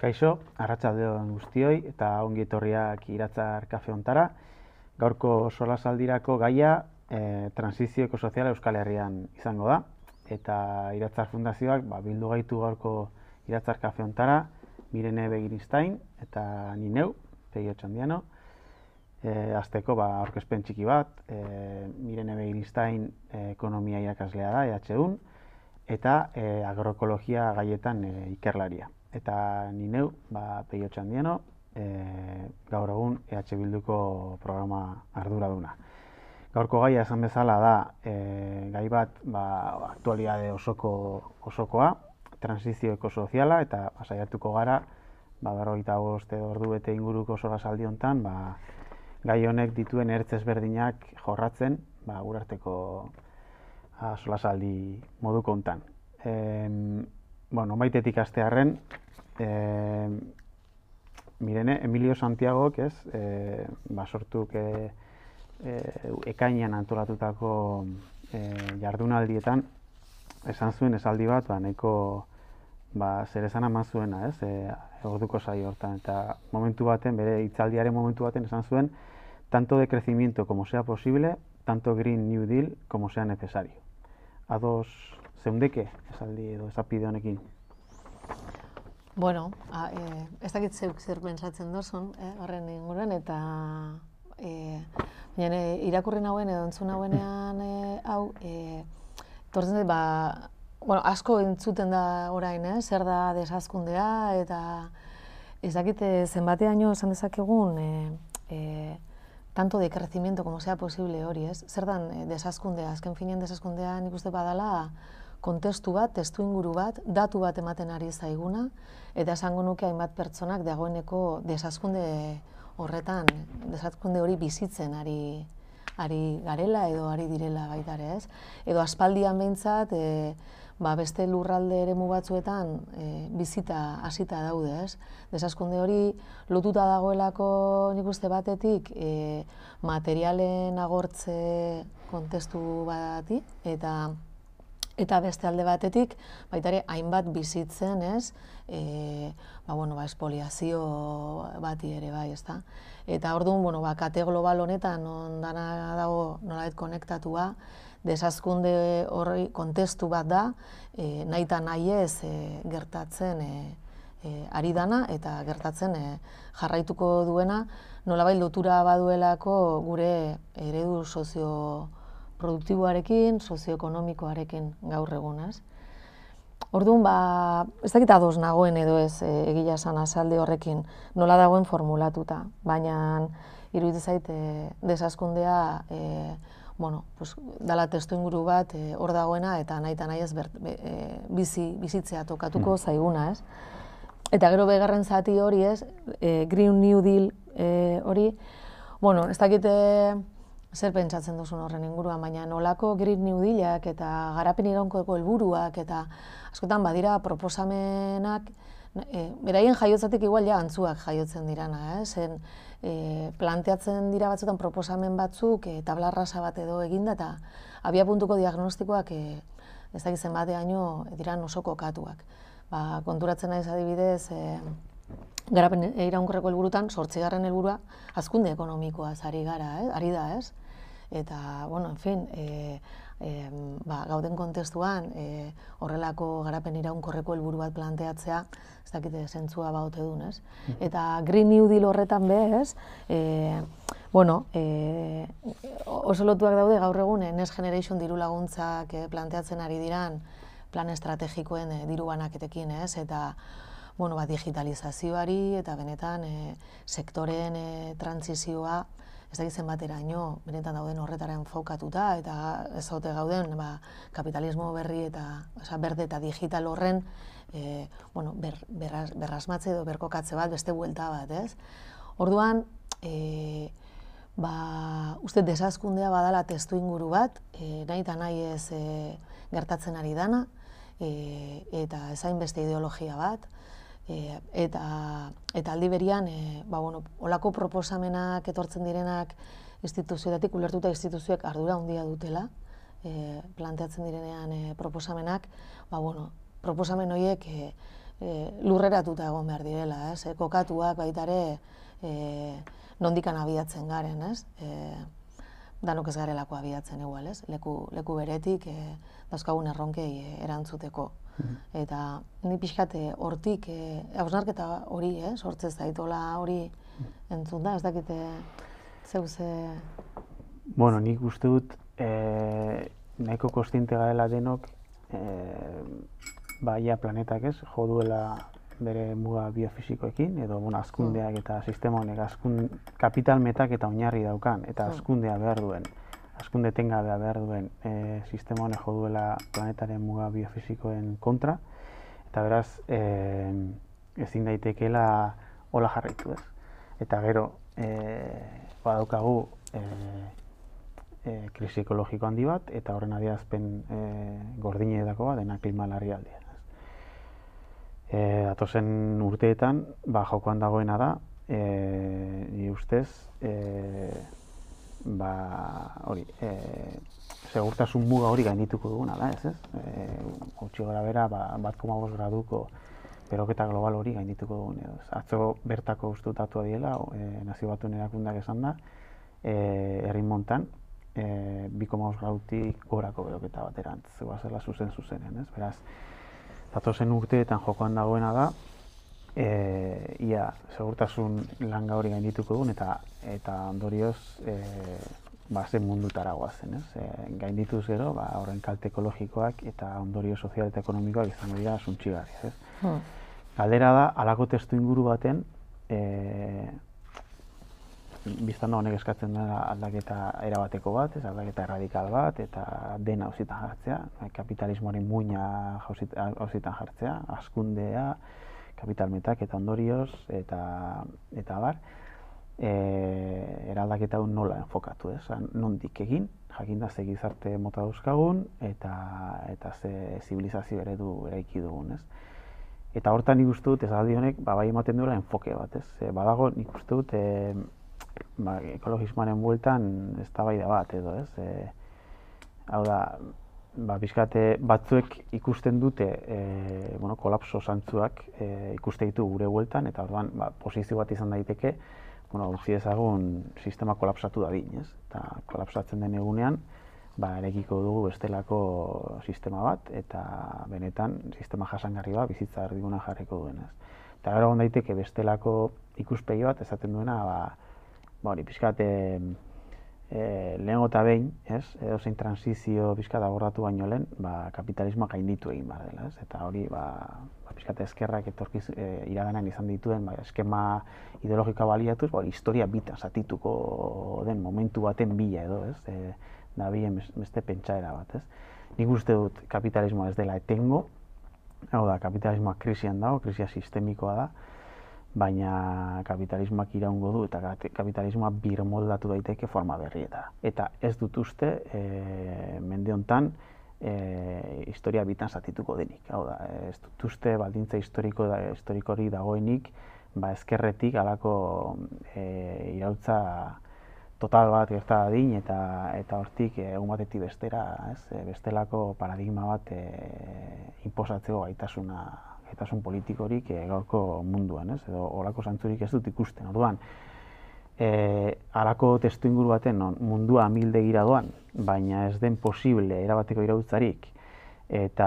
Kaixo, arratsaldeon guztioi eta ongi etorriak Iratzar kafe hontara. Gaurko solasaldirako gaia transizio ekosoziala Euskal Herrian izango da. Eta Iratzar Fundazioak bildu gaitu gaurko Iratzar kafe hontara, Mirene Begiristain eta ni neu, Peio Txandiano. Hasteko aurkezpen txiki bat, Mirene Begiristain ekonomia irakaslea da, EHUn, eta agroekologia gaietan ikerlaria. Eta ni neu, Peio Txandiano, gaur egun EH Bilduko programa arduraduna. Gaurko gaia esan bezala da gai bat aktualitate osokoa, transizio ekosoziala, eta saiatuko gara 45 ordu bete inguruko solasaldi honetan gai honek dituen ertz ezberdinak jorratzen gure arteko solasaldi moduko honetan. Maitetik hastearren, Mirene, Emilio Santiagok sortuk ekainean antolatutako jardunaldietan esan zuen esaldi bat nahiko zer esan eman zuena, orduko saio hortan, eta momentu baten, bere hitzaldiaren momentu baten esan zuen tanto de crecimiento como sea posible, tanto Green New Deal como sea necesario. Ados zeundeke esaldi edo esapide honekin? Bueno, ez dakit zer pentsatzen dozun horren inguruan, eta irakurri nauen edo entzun nauenean hau, tortzen asko entzuten da orain, zer da desazkundea, eta ez dakit zenbateaino esan dezakegun tanto de crecimiento como sea posible hori, ez? Zer dan desazkundea, azken finean desazkundea nik uste badala kontestu bat, testu inguru bat, datu bat ematen ari zaiguna, eta esango nuke hainbat pertsonak dagoeneko desazkunde horretan, desazkunde hori bizitzen ari garela edo ari direla baita ere, ez? Edo aspaldian behintzat, beste lurralde eremu batzuetan bizita hasita daude, ez? Desazkunde hori lotuta dagoelako nik uste batetik materialen agortze kontestu bati, eta beste alde batetik, baita ere, hainbat bizitzen, ez? Espoliazio bati ere bai, ez da? Eta orduan, kate global honetan, ondana dago nolabait konektatua, desazkunde horri kontestu bat da, nahi eta nahi ez gertatzen ari dana, eta gertatzen jarraituko duena, nolabait lotura baduelako gure eredu sozioproduktiboarekin, sozioekonomikoarekin gaur egun, ez? Orduan, ez dakit ados nagoen edo ez egia esan azalde horrekin nola dagoen formulatuta, baina iruditzen zait desazkundea dala testu inguru bat hor dagoena eta nahi ez bizitzea tokatuko zaiguna, ez? Eta gero bigarren zati hori, ez, Green New Deal hori, ez dakit zer pentsatzen duzun horren inguruan, baina nolako Green New Dealak eta garapen iraunkorreko helburuak eta askotan badira proposamenak, beraien jaiotzatik igual antzuak jaiotzen dirana, zen planteatzen dira batzutan proposamen batzuk tabla rasa bat edo eginda eta abiapuntuko diagnostikoak ez dakit zenbateaino diran oso kokatuak. Konturatzen naiz adibidez, garapen iraunkorreko helburutan 8. helburua hazkunde ekonomikoaz ari da, ez? Eta, en fin, gauden kontestuan horrelako garapen iraunkorreko helburu bat planteatzea, ez dakite zentzua baute duen, ez? Eta Green New Deal horretan bez, oso lotuak daude gaur egun Next Generation diru laguntzak planteatzen ari diran plan estrategikoen diru banaketekin, ez? Eta digitalizazioari eta benetan sektoreen trantsizioa ez dakit zenbateraino benetan dauden horretara enfokatuta eta ez haute gauden kapitalismo berri eta berde eta digital horren berrasmatze edo berkokatze bat, beste buelta bat, ez? Orduan, uste desazkundea badala testu inguru bat, nahi eta nahi ez gertatzen ari dana, eta ezain beste ideologia bat, eta aldi berian, olako proposamenak etortzen direnak instituzioetatik ulertuta instituzioek ardura handia dutela, planteatzen direnean proposamenak, proposamen horiek lurreratuta egon behar direla, ez? Kokatuak baita ere nondikan abiatzen garen, ez? Danok ez garelako abiatzen egual, ez? Leku beretik dauzkagun erronkei erantzuteko. Eta ni pixkate hortik, hausnarketa hori, sortzez daitola hori entzun da, ez dakite zeuze... Bueno, nik uste dut nahiko kontziente garela denok baia planetak ez, jo duela bere muga biofisikoekin, edo hazkundeak eta sistema honek kapital metak eta oinarri daukan, eta hazkundea behar duen, hazkunde etengabea behar duen sistema honek jo duela planetaren muga biofisikoen kontra, eta beraz ezin daitekeela hola jarraitu ez. Eta gero badaukagu krisi ekologiko handi bat, eta horren adierazpen gordinetako bat dena klima larrialdia. Datozen urteetan, jokoan dagoena da, ni ustez, segurtasun muga hori gaindituko duguna da, ez? Gutxi gora bera, 1,5 graduko beroketa global hori gaindituko dugun. Atzo bertako ustutatua diela, Nazio Batuen Erakundeak esan da, herri montan, 2,5 gradutik gorako beroketa baterantz, zela zuzenean, ez? Beraz, datozen urteetan jokoan dagoena da, ia segurtasun langa hori gaindituko dugun, eta ondorioz zen mundutara goazen, ez? Gaindituz gero, horren kalte ekologikoak eta ondorio sozial eta ekonomikoak izango dira suntsigarriak, ez? Galdera da, halako testu inguru baten, biztan da honek eskatzen da aldaketa erabateko bat, aldaketa erradikal bat, eta dena auzitan jartzea, kapitalismoaren muina auzitan jartzea, hazkundea, kapital metak eta ondorioz, eta bar, eraldaketa nola enfokatu, nondik egin, jakinda ze gizarte mota dauzkagun, eta ze zibilizazio eredu eraiki dugun, ez? Eta hortan nik uste dut, esaldi honek, bai ematen duela enfoke bat, ez? Badago, nik uste dut, ekologismoaren bueltan eztabaida bat edo, ez? Hau da, pixkate batzuek ikusten dute kolapso zantzuak ikuste ditu gure bueltan, eta orduan posizio bat izan daiteke, utzi ezagun sistema kolapsatu dadin, ez? Eta kolapsatzen den egunean, erekiko dugu bestelako sistema bat, eta benetan sistema jasangarri bat bizitza erdiguna jarriko duen, ez? Eta gero egon daiteke bestelako ikuspegi bat esaten duena, hori pixkat lehengo eta behin, edozein transizio pixkat abordatu baino lehen, kapitalismoa gainditu egin behar dela, ez? Eta hori pixkat ezkerrak iraganean izan dituen eskema ideologikoa baliatuz, historia bitan zatituko den momentu baten bila edo, ez? Da bien beste pentsaera bat, ez? Nik uste dut kapitalismoa ez dela etengo, hau da, kapitalismoa krisian dago, krisia sistemikoa da, baina kapitalismoak iraungo du eta kapitalismoa birmoldatu daiteke forma berrietara. Eta ez dut uste mende hontan historia bitan zatituko denik. Hau da, ez dut uste baldintza historikori dagoenik ezkerretik halako iraultza total bat gerta dadin eta hortik egun batetik bestera, bestelako paradigma bat inposatzeko gaitasun politikorik gaurko munduan, edo horako zantzurik ez dut ikusten. Orduan, halako testu inguru baten mundua amildegira doan, baina ez den posible erabateko iraultzarik, eta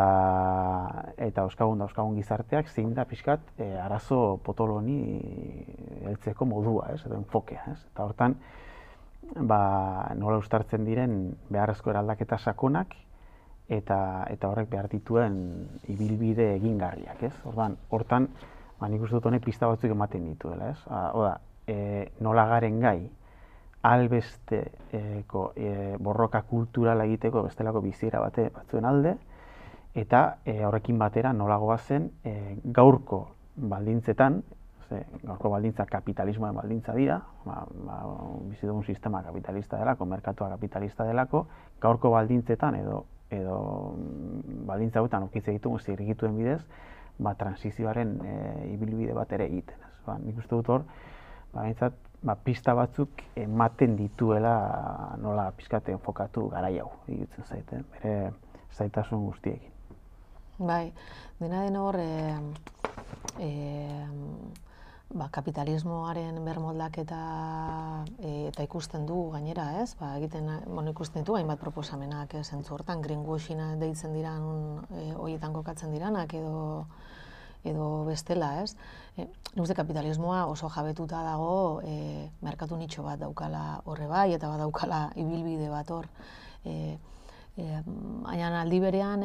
dauzkagun gizarteak zein da pixkat arazo potolo honi heltzeko modua, edo enfokea. Eta hortan, nola uztartzen diren beharrezko eraldaketa sakonak, eta horrek behar dituen ibilbide egingarriak, ez? Hortan, nik uste dut honek pista batzuk ematen dituela, ez? Oda, nola garen gai, albesteko borroka kulturala egiteko bestelako biziera batzuen alde, eta horrekin batera nola goazen gaurko baldintzetan, gaurko baldintza kapitalismoen baldintza dira, bizi dugun sistema kapitalista delako, merkatua kapitalista delako, gaurko baldintzetan edo baldintza hauetan okitze ditugun zirgituen bidez, transizioaren ibilbide bat ere egiten. Nik uste dut hor, pista batzuk ematen dituela nola pizkate enfokatu garai hau, egitzen zaite, bere zaitasun guztiekin. Bai, dena den hor, kapitalismoaren bermoldaketa eta ikusten du gainera, ez? Ikusten ditu hainbat proposamenak zentzu hortan, greenwashing deitzen dira horietan kokatzen diranak edo bestela, ez? Nik uste kapitalismoa oso jabetuta dago merkatu nitxo bat daukala horre bai, eta badaukala ibilbide bat hor. Baina aldi berean,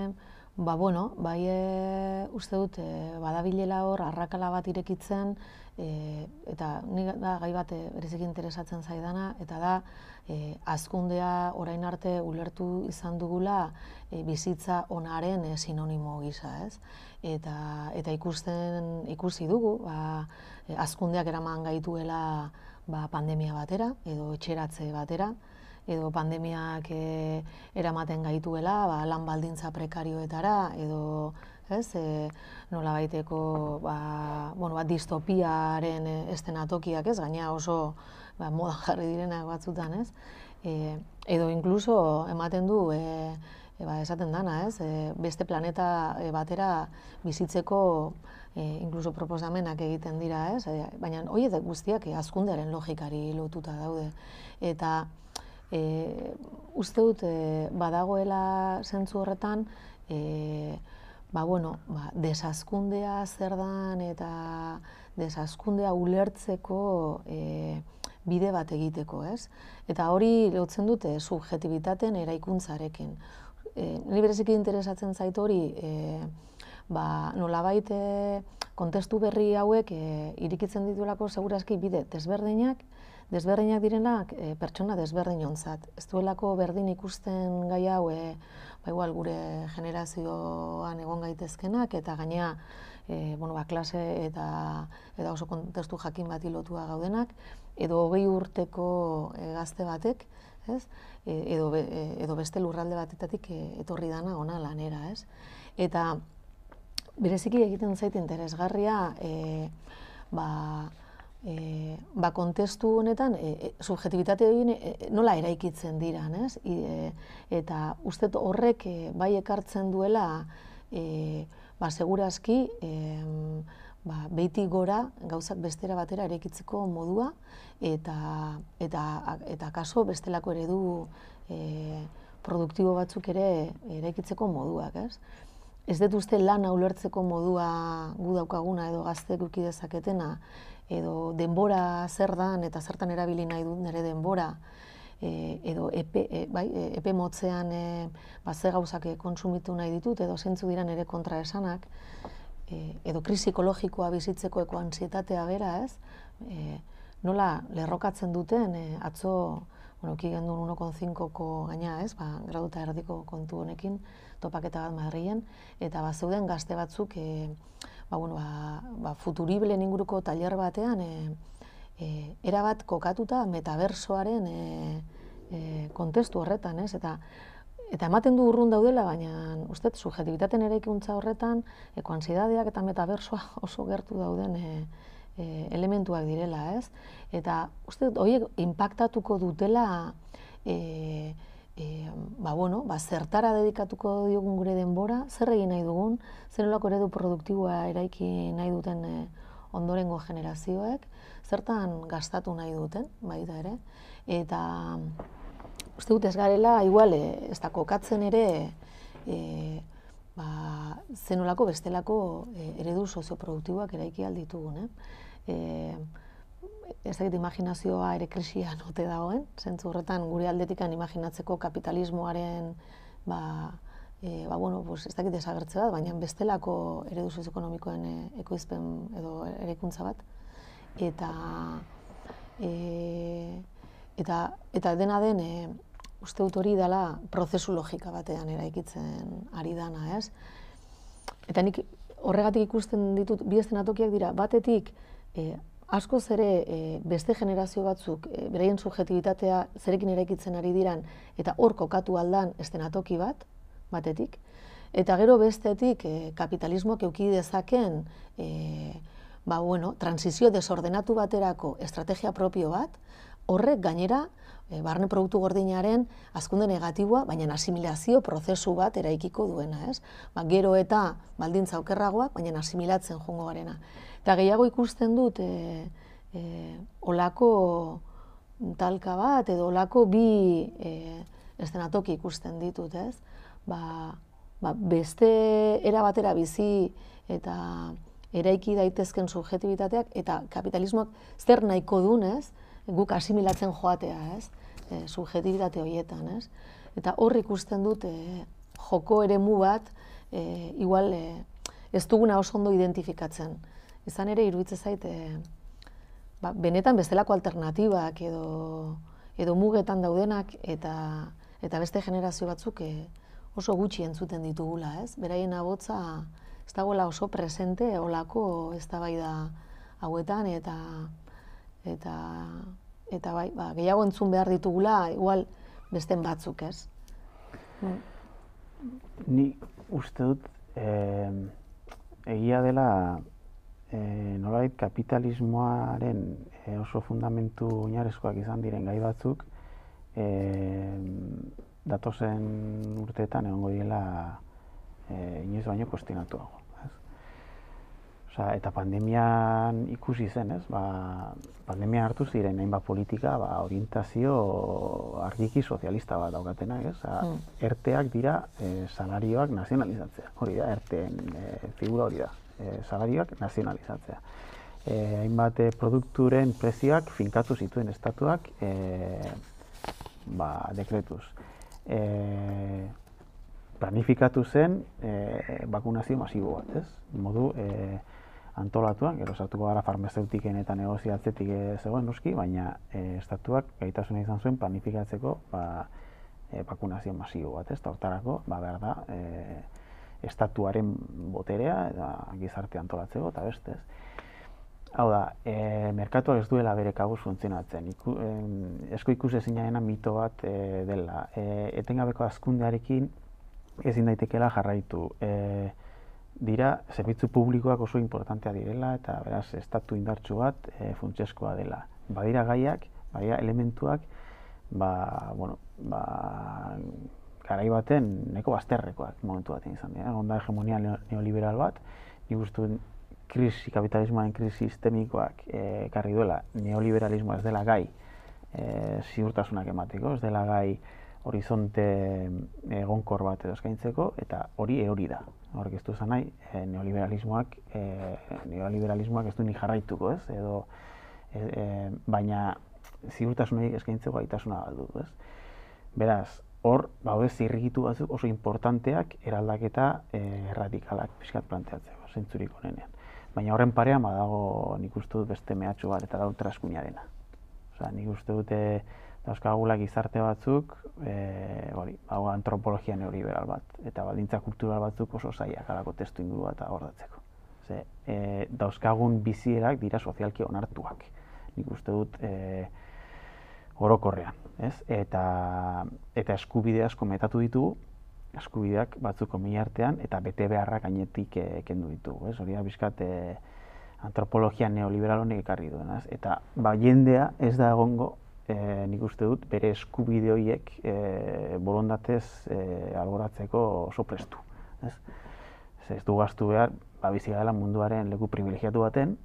uste dut, badabilela hor, arrakala bat irekitzen, eta nik da gai bat bereziki interesatzen zaidana, eta da, hazkundea orain arte ulertu izan dugula bizitza onaren sinonimo gisa, ez? Eta ikusi dugu, hazkundeak eraman gaituela pandemia batera, edo etxeratze batera, edo pandemiak eramaten gaituela lan baldintza prekarioetara, edo nolabaiteko distopiaren eszenatokiak, ez? Gaina oso modan jarri direnak batzutan, ez? Edo inkluso ematen du, esaten dana, ez? Beste planeta batera bizitzeko inkluso proposamenak egiten dira, ez? Baina horiek guztiak hazkundearen logikari lotuta daude. Eta uste dut badagoela zentzu horretan desazkundea zer dan eta desazkundea ulertzeko bide bat egiteko, ez? Eta hori lotzen dute subjetibitateen eraikuntzarekin. Ni bereziki interesatzen zait hori nolabait kontestu berri hauek irikitzen dituelako segurazki bide desberdinak direnak pertsona desberdinontzat. Ez duelako berdin ikusten gai hau igual gure generazioan egon gaitezkenak, eta gainea klase eta oso kontestu jakin bati lotua gaudenak, edo 20 urteko gazte batek, ez? Edo beste lurralde batetatik etorri dana ona lanera, ez? Eta bereziki egiten zait interesgarria kontestu honetan subjetibitate horien nola eraikitzen diran, ez? Eta uste horrek bai ekartzen duela segurazki behitik gora gauzak bestera batera eraikitzeko modua eta kaso bestelako eredu produktibo batzuk ere eraikitzeko moduak, ez? Ez dut uste lana ulertzeko modua gu daukaguna edo gazteek eduki dezaketena, edo denbora zer dan eta zertan erabili nahi dut nire denbora, edo epe motzean ze gauzak kontsumitu nahi ditut, edo zeintzu dira nire kontraesanak, edo krisi ekologikoa bizitzeko antsietatea bera, ez? Nola lerrokatzen duten atzo, eki gendun 1,5ko gaina, ez? Gradu eta erdiko kontu honekin, topaketa bat Madrilen, eta zeuden gazte batzuk futuriblen inguruko tailer batean erabat kokatuta metabersoaren kontestu horretan, ez? Eta ematen du urrun daudela, baina uste subjetibitateen eraikuntza horretan ekoansidadeak eta metabersoa oso gertu dauden elementuak direla, ez? Eta uste horiek inpaktatuko dutela zertara dedikatuko diogun gure denbora, zer egin nahi dugun, zer nolako eredu produktiboa eraiki nahi duten ondorengo generazioek, zertan gastatu nahi duten, baita ere, eta uste dut ez garela, igual, ez da kokatzen ere, zer nolako bestelako eredu sozioproduktiboak eraiki alditugun, ez dakit imaginazioa ere krisian ote dagoen, zentzu horretan gure aldetikan imaginatzeko kapitalismoaren ez dakit desagertze bat, baina bestelako eredu sozioekonomikoen ekoizpen edo eraikuntza bat. Eta dena den, uste dut hori dela prozesu logika batean eraikitzen ari dana, ez? Eta nik horregatik ikusten ditut bi eszenatokiak dira, batetik askoz ere beste generazio batzuk beraien subjetibitatea zerekin eraikitzen ari diran eta hor kokatu aldan eszenatoki bat, batetik, eta gero bestetik kapitalismoak eduki dezaken transizio desordenatu baterako estrategia propio bat, horrek gainera, barne produktu gordinaren hazkunde negatiboa, baina asimilazio prozesu bat eraikiko duena, ez? Gero eta baldintza okerragoak, baina asimilatzen joango garena. Eta gehiago ikusten dut, olako talka bat, edo olako bi eszenatoki ikusten ditut, ez? Beste era batera bizi eta eraiki daitezken subjetibitateak eta kapitalismoak zer nahiko duen, ez? Guk asimilatzen joatea, ez? Subjetibitate horietan, ez? Eta hor ikusten dut joko eremu bat, igual ez duguna oso ondo identifikatzen. Izan ere, iruditzen zait, benetan bestelako alternatibak edo mugetan daudenak eta beste generazio batzuk oso gutxi entzuten ditugula, ez? Beraien ahotsa ez dagoela oso presente olako eztabaida hauetan eta bai, gehiago entzun behar ditugula, igual besten batzuk, ez? Ni uste dut egia dela nolabait kapitalismoaren oso fundamentu oinarrizkoak izan diren gai batzuk datozen urteetan egongo direla inoiz baino kuestionatuago. Eta pandemian ikusi zen, ez? Pandemian hartu ziren hainbat politika orientazio argiki sozialista bat daukatenak, ez? ERTEak dira salarioak nazionalizatzea. Hori da, ERTEen figura hori da, salarioak nazionalizatzea. Hainbat produkturen prezioak finkatu zituen estatuak dekretuz. Planifikatu zen bakunazio masibo bat, ez? Modu antolatuak, gero sartuko gara farmazeutiken eta negoziatzetik zegoen noski, baina estatuak gaitasuna izan zuen planifikatzeko bakunazio masibo bat, ez? Hortarako, behar da, estatuaren boterea eta gizarte antolatzeko eta beste, ez? Hau da, merkatuak ez duela bere kabuz funtzionatzen. Esko ikusezinaena mito bat dela. Etengabeko hazkundearekin ezin daitekeela jarraitu. Dira, zerbitzu publikoak oso importantea direla eta beraz, estatu indartsu bat funtsezkoa dela. Badira gaiak, badira elementuak, garai baten nahiko bazterrekoak momentu batean izan dira. Onda hegemonia neoliberal bat, nik uste kapitalismoaren krisi sistemikoak ekarri duela, neoliberalismoa ez dela gai ziurtasunak emateko, ez dela gai horizonte egonkor bat edo eskaintzeko, eta hori da. Horrek ez du esan nahi, neoliberalismoak ez du ni jarraituko, ez? Baina ziurtasunik eskaintzeko gaitasuna galdu, ez? Beraz, hor, zirrikitu batzuk oso importanteak eraldaketa erradikalak pixkat planteatzeko, zentzurik honenean. Baina horren parean badago nik uste dut beste mehatxu bat eta da ultraeskuinarena. Nik uste dute dauzkagula gizarte batzuk, antropologia neoliberal bat, eta baldintza kultural batzuk oso zailak halako testu inguru bat abordatzeko. Dauzkagun bizierak dira sozialki onartuak, nik uste dut orokorrean, ez? Eta eskubide asko metatu ditugu, eskubideak batzuk komila artean, eta bete beharrak gainetik kendu ditugu, ez? Hori da bizkat antropologia neoliberal honek ekarri duena, ez? Eta jendea ez da egongo nik uste dut bere eskubide horiek borondatez alboratzeko oso prestu, ez? Ez du gaztu behar, bizi garela munduaren leku privilegiatu baten,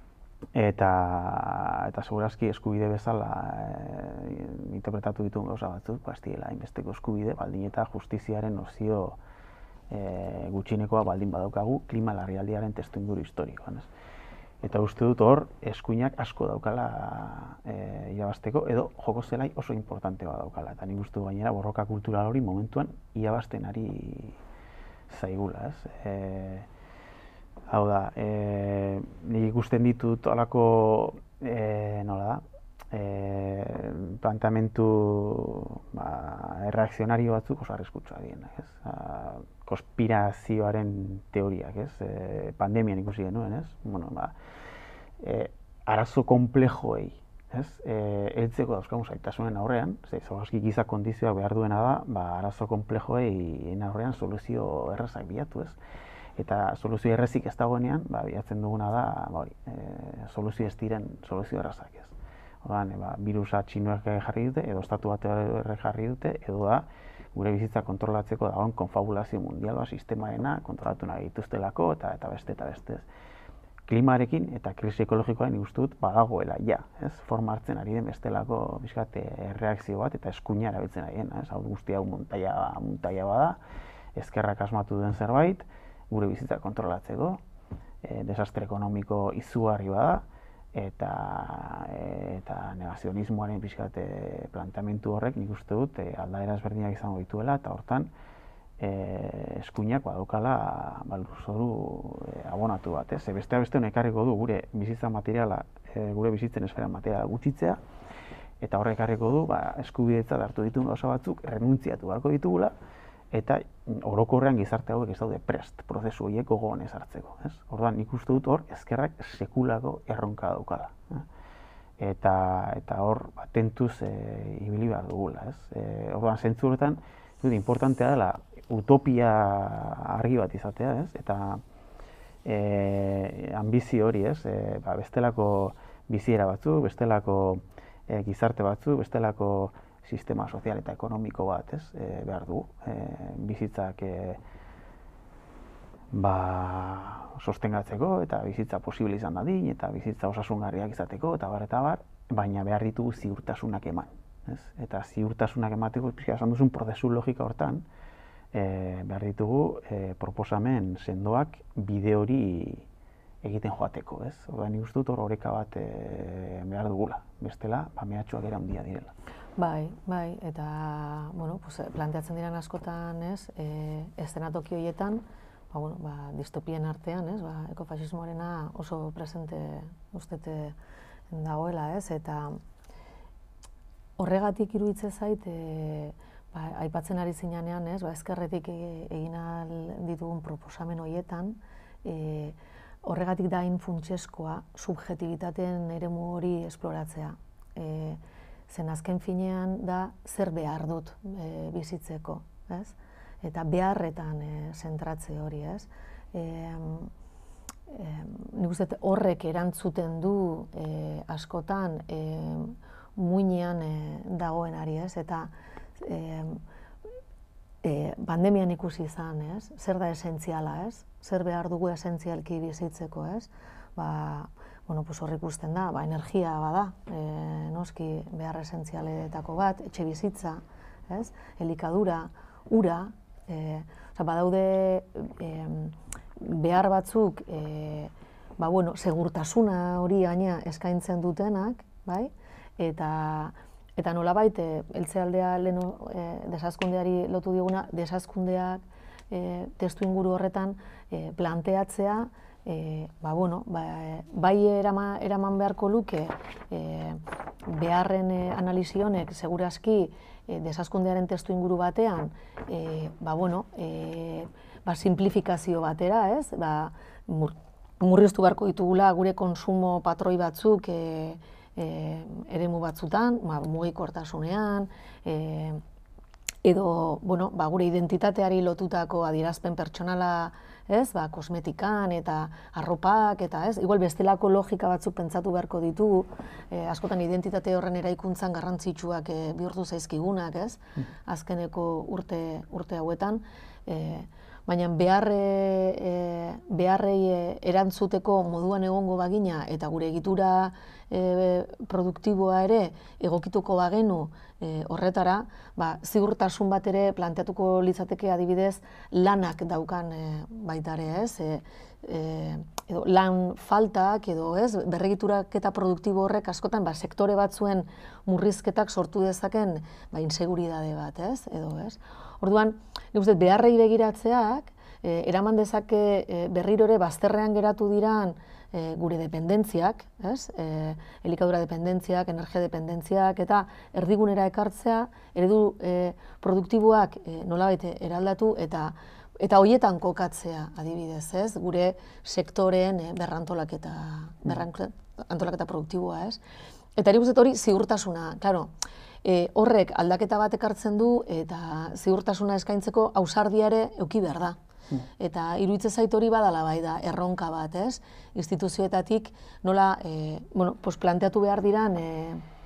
eta segurazki eskubide bezala interpretatu dituen gauza batzuk, ez direla hainbesteko eskubide, baldin eta justiziaren nozio gutxinekoa baldin badaukagu klima larrialdiaren testuinguru historikoan, ez? Eta uste dut hor, eskuinak asko daukala irabazteko, edo joko zelai oso importante bat daukala. Eta nik uste du gainera borroka kultural hori momentuan irabazten ari zaigula, ez? Hau da, nik ikusten ditut halako, nola da, planteamentu erreakzionario batzuk oso arriskutsuak direnak, ez? Konspirazioaren teoriak, ez? Pandemian ikusi genuen, ez? Arazo komplejoei, ez? Heltzeko dauzkagun zailtasunen aurrean, segurazki giza kondizioak behar duena da, arazo komplejoei aurrean soluzio errazak bilatu, ez? Eta soluzio errazik ez dagoenean, bilatzen duguna da, soluzio ez diren soluzio errazak, ez? Orduan, birusa txinuak jarri dute, edo estatu batuek jarri dute, edo da, gure bizitza kontrolatzeko dagoen konfabulazio mundial bat sistemarena kontrolatu nahi dituztelako eta beste. Klimarekin eta krisi ekologikoa nik uste dut badagoela, forma hartzen ari den bestelako erreakzio bat eta eskuina erabiltzen ari den, hau guzti hau muntaia bada, ezkerrak asmatu duen zerbait, gure bizitza kontrolatzeko, desastre ekonomiko izugarri bada, eta negazionismoaren planteamendu horrek nik uste dut aldaera ezberdinak izango dituela, eta hortan eskuinak badaukala lurzoru abonatu bat. Besteak beste ekarriko du gure bizitza materiala, gure bizitzen esfera materiala gutxitzea, eta horrek ekarriko du eskubidetzat hartu dituen gauza batzuk renuntziatu beharko ditugula, eta orokorrean gizarte hauek ez daude prest prozesu horiek gogoan ez hartzeko. Orduan nik uste dut hor ezkerrak sekulako erronka daukala. Eta hor tentuz ibili behar dugula. Orduan zentzu horretan importantea dela utopia argi bat izatea, eta ambizio hori, bestelako biziera batzuk, bestelako gizarte batzuk, bestelako sistema sozial eta ekonomiko bat behar du. Bizitzak sostengatzeko eta bizitza posible izan dadin, eta bizitza osasungarriak izateko, eta bar, baina behar ditugu ziurtasunak eman. Eta ziurtasunak emateko, esan duzun prozesu logika hortan, behar ditugu proposamen sendoak bide hori egiten joateko. Nik uste dut hor oreka bat behar dugula, bestela mehatxuak era handia direla. Bai, eta planteatzen diren askotan, eszenatoki horietan, distopien artean, ekofasismoarena oso presente ustete dagoela, eta horregatik iruditzen zait, aipatzen ari zinanean, ezkerretik egin ahal ditugun proposamen horietan, horregatik da hain funtseskoa subjetibitateen eremu hori esploratzea. Zen azken finean da zer behar dut bizitzeko, eta beharretan zentratze hori, nik uste horrek erantzuten du askotan muinean dagoenari, eta pandemian ikusi izan, zer da esentziala, zer behar dugu esentzialki bizitzeko, hor ikusten da, energia bada, noski behar esentzialetako bat, etxe bizitza, elikadura, ura, badaude behar batzuk, segurtasuna hori gaina eskaintzen dutenak, eta nolabait, heltzealdea leno desazkundeari lotu dioguna, desazkundeak testu inguru horretan planteatzea, bai eraman beharko luke beharren analizi honek segurazki desazkundearen testu inguru batean simplifikazio batera, murriztu beharko ditugula gure konsumo patroi batzuk eremu batzutan, mugikortasunean, edo gure identitateari lotutako adierazpen pertsonala, kosmetikan eta arropak, eta igual bestelako logika batzuk pentsatu beharko ditugu, askotan identitate horren eraikuntzan garrantzitsuak bihurtu zaizkigunak, azkeneko urte hauetan, baina beharrei erantzuteko moduan egongo bagina eta gure egitura produktiboa ere egokituko bagenu horretara, ziurtasun bat ere planteatuko litzateke adibidez lanak daukan baita ere, edo lan faltak edo berregiturak eta produktibo horrek askotan sektore batzuen murrizketak sortu dezaken inseguridade bat, edo Orduan, nik uste beharrei begiratzeak eraman dezake berriro ere bazterrean geratu diran gure dependentziak, elikadura dependentziak, energia dependentziak, eta erdigunera ekartzea, eredu produktiboak nolabait eraldatu eta horietan kokatzea adibidez, gure sektoreen berrantolaketa produktiboa. Eta nik uste hori ziurtasuna, klaro, horrek aldaketa bat ekartzen du eta ziurtasuna eskaintzeko ausardia ere eduki behar da. Eta iruditzen zait hori badala bai da, erronka bat, instituzioetatik nola planteatu behar diran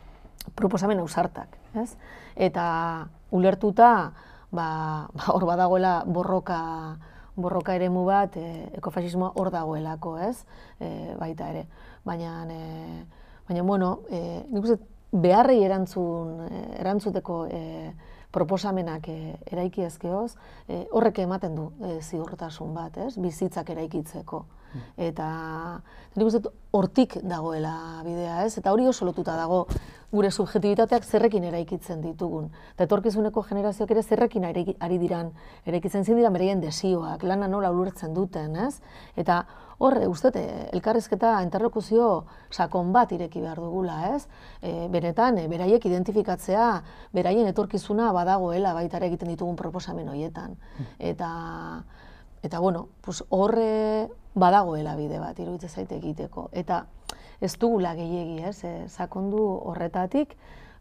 proposamen ausartak, ez? Eta ulertuta, hor badagoela borroka eremu bat, ekofaxismoa hor dagoelako, ez? Baita ere. Baina, bueno, nik uste beharrei erantzuteko proposamenak eraiki ezkeoz, horrek ematen du ziurtasun bat, ez? Bizitzak eraikitzeko. Eta nik uste hortik dagoela bidea, ez? Eta hori oso lotuta dago gure subjektibitateak zerrekin eraikitzen ditugun. Eta etorkizuneko generazioak ere zerrekin ari diran eraikitzen dira beraien desioak, lana nola ulertzen duten, ez? Eta hor, uste, elkarrizketa interlokuzio sakon bat ireki behar dugula, ez? Benetan, beraiek identifikatzea, beraien etorkizuna badagoela baita ere egiten ditugun proposamen horietan. Eta bueno, horre badagoela bide bat, iruditzen zait egiteko. Eta ez dugula gehiegi, ez? Sakondu horretatik.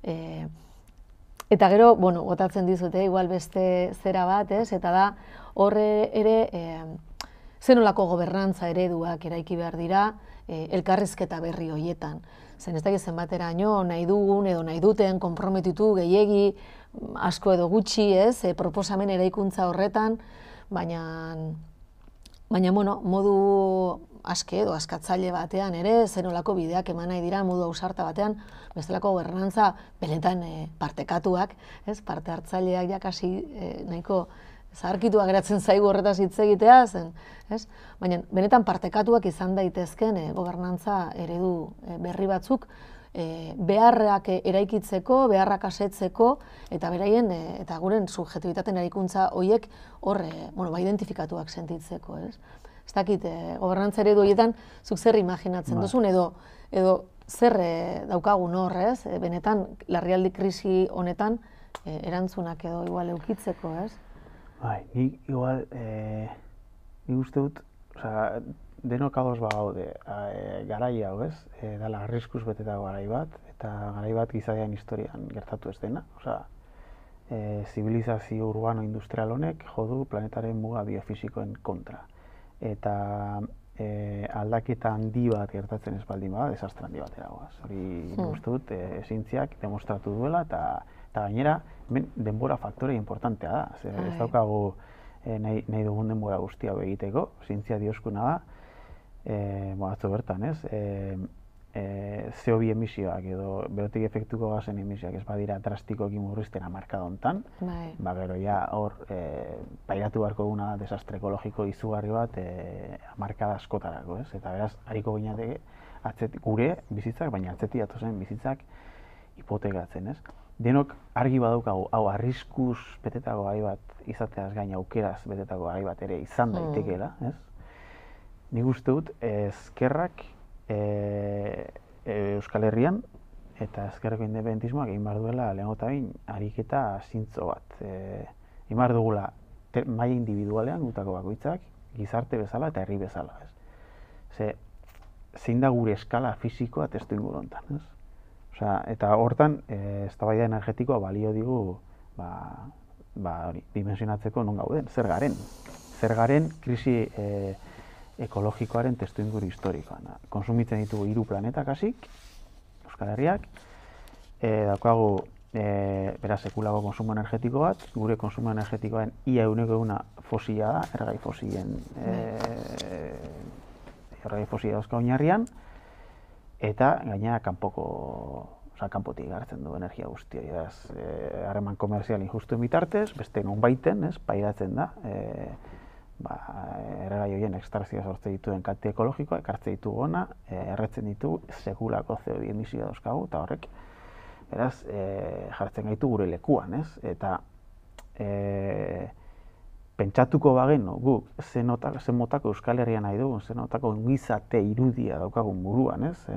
Eta gero, bueno, gotatzen dizute, igual beste zera bat, ez? Eta da, horre ere, zenolako gobernantza ereduak eraiki behar dira elkarrizketa berri horietan. Zen ez dakit zenbateraino nahi dugun edo nahi duten konprometitu gehiegi, asko edo gutxi, ez? Proposamen eraikuntza horretan, baina, bueno, modu aske edo askatzaile batean ere, zenolako bideak eman nahi dira, modu ausarta batean, bestelako gobernantza benetan partekatuak, ez? Parte hartzaileak jakasi nahiko zaharkitua geratzen zaigu horretaz hitz egitea zen, ez? Baina benetan partekatuak izan daitezken gobernantza eredu berri batzuk beharrak eraikitzeko, beharrak asetzeko, eta beraien, eta guren subjektibitateen eraikuntza horiek hor, identifikatuak sentitzeko, ez? Ez dakit, gobernantza eredu horietan, zuk zer imaginatzen duzun, edo zer daukagun hor, ez? Benetan, larrialdi krisi honetan, erantzunak edo igual eukitzeko, ez? Bai, nik igual, nik uste dut, denok ados bagaude, garai hau, ez? Dala arriskuz betetago garai bat, eta garai bat gizadian historian gertatu ez dena. Zibilizazio urbano-industrial honek jodu planetaren muga biofisikoen kontra. Eta aldaketa handi bat gertatzen ez baldin bada, desastre handi batera goaz. Hori uste dut, zientziak demostratu duela, eta gainera, denbora faktore importantea da. Ez daukagu nahi dugun denbora guztia egiteko, zientzia dioskuna da, atzo bertan, ez? CO2 emisioak edo berotik efektuko gazen emisioak ez badira drastikoki murrizten hamarkada hontan, gero ja hor pairatu beharko duguna desastre ekologiko izugarri bat hamarkada askotarako, ez? Eta beraz, hariko ginateke gure bizitzak, baina atzetik datozen bizitzak hipotekatzen, ez? Denok argi badaukagu, hau arriskuz betetako gai bat izateaz gain aukeraz betetako gai bat ere izan daitekeela, ez? Nik uste dut ezkerrak Euskal Herrian eta ezkerreko independentismoak egin behar duela lehenengo eta behin ariketa zintzo bat. Egin behar dugula maila individualean gutako bakoitzak, gizarte bezala eta herri bezala, ez? Zein da gure eskala fisikoa testuinguru hontan, ez? Eta hortan, eztabaida energetikoa balio digu dimensionatzeko non gauden, zer garen. Zer garen krisi ekologikoaren testuinguru historikoan. Konsumitzen ditugu 3 planeta kasik, Euskal Herriak, daukagu beraz sekulako konsumo energetiko bat, gure konsumo energetikoaren ia 100% fosila da, erregai fosilen erregai fosila dauzka oinarrian, eta gainera kanpotik gartzen du energia guztia. Harreman komerzial injustuen bitartez, beste nonbaiten, pairatzen da, erregai horien ekstrazioa sortzen dituen kalte ekologikoa, ekartzen ditugu hona, erretzen ditugu sekulako CO2 emisioa dauzkagu, eta horrek, beraz, jartzen gaitu gure lekuan, ez? Eta pentsatuko bagenu, guk, zen motako Euskal Herria nahi dugun, zen motako ongizate irudia daukagun buruan, ez?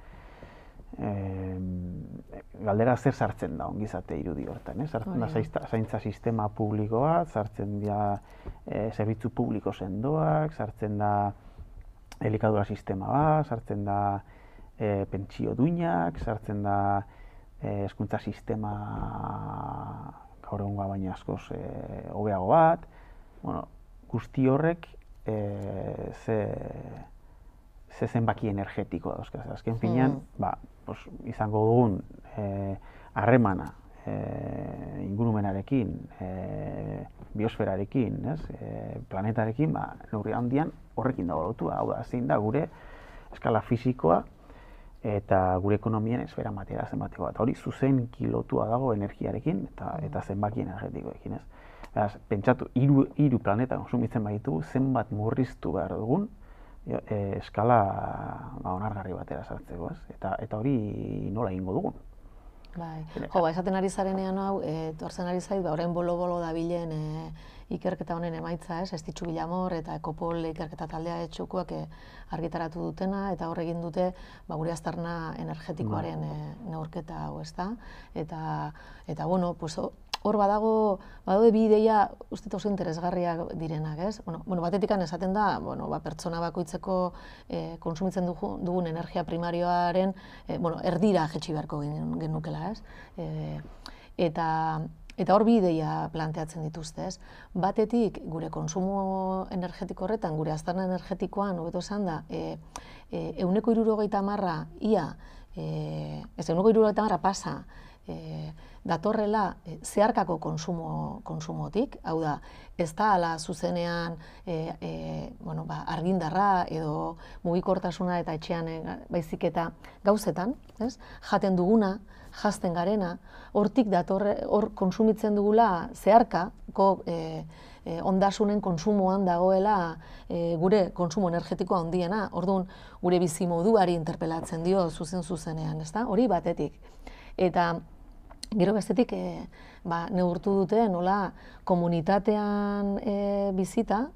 Galdera zer sartzen da ongizate irudi hortan, ez? Sartzen da zaintza sistema publikoa, sartzen da zerbitzu publiko sendoak, sartzen da elikadura sistema bat, sartzen da pentsio duinak, sartzen da hezkuntza sistema gaur egungoa baina askoz hobeago bat. Guzti horrek ze zenbaki energetikoa dauzkaz. Azken finean, izango dugun harremana ingurumenarekin, biosferarekin, planetarekin, neurri handian horrekin dago lotua. Hau da, zein da gure eskala fisikoa eta gure ekonomien esfera materiala zenbatikoa. Eta hori zuzenki lotua dago energiarekin eta zenbaki energetikoekin. Beraz, pentsatu, hiru planeta konsumitzen baditugu, zenbat murriztu behar dugun eskala onargarri batera sartzeko, eta hori nola egingo dugun. Bai, esaten ari zarenean hau, etortzen ari zait, orain bolo-bolo dabilen ikerketa honen emaitza, Estitxu Bilamor eta Ekopol ikerketa taldea etxukoak argitaratu dutena, eta hor egin dute gure aztarna energetikoaren neurketa hau, ezta? Eta, bueno, hor badaude bi ideia uste oso interesgarriak direnak, ez? Batetik esaten da, pertsona bakoitzeko konsumitzen dugun energia primarioaren erdira jetxi beharko genukela, ez? Eta hor bi ideia planteatzen dituzte, ez? Batetik, gure konsumo energetiko horretan, gure aztarna energetikoan, hobeto esan da, 170 ia, ez 170 pasa, datorrela zeharkako konsumotik, hau da, ez da ala zuzenean argindarra edo mugikortasuna eta etxean baizik eta gauzetan, jaten duguna, jazten garena, hortik datorre, hor konsumitzen dugula zeharkako ondasunen konsumoan dagoela gure konsumo energetikoa handiena, orduan gure bizimoduari interpelatzen dio zuzenean, ezta? Hori batetik. Eta gero bestetik neurtu dute nola komunitatean bizita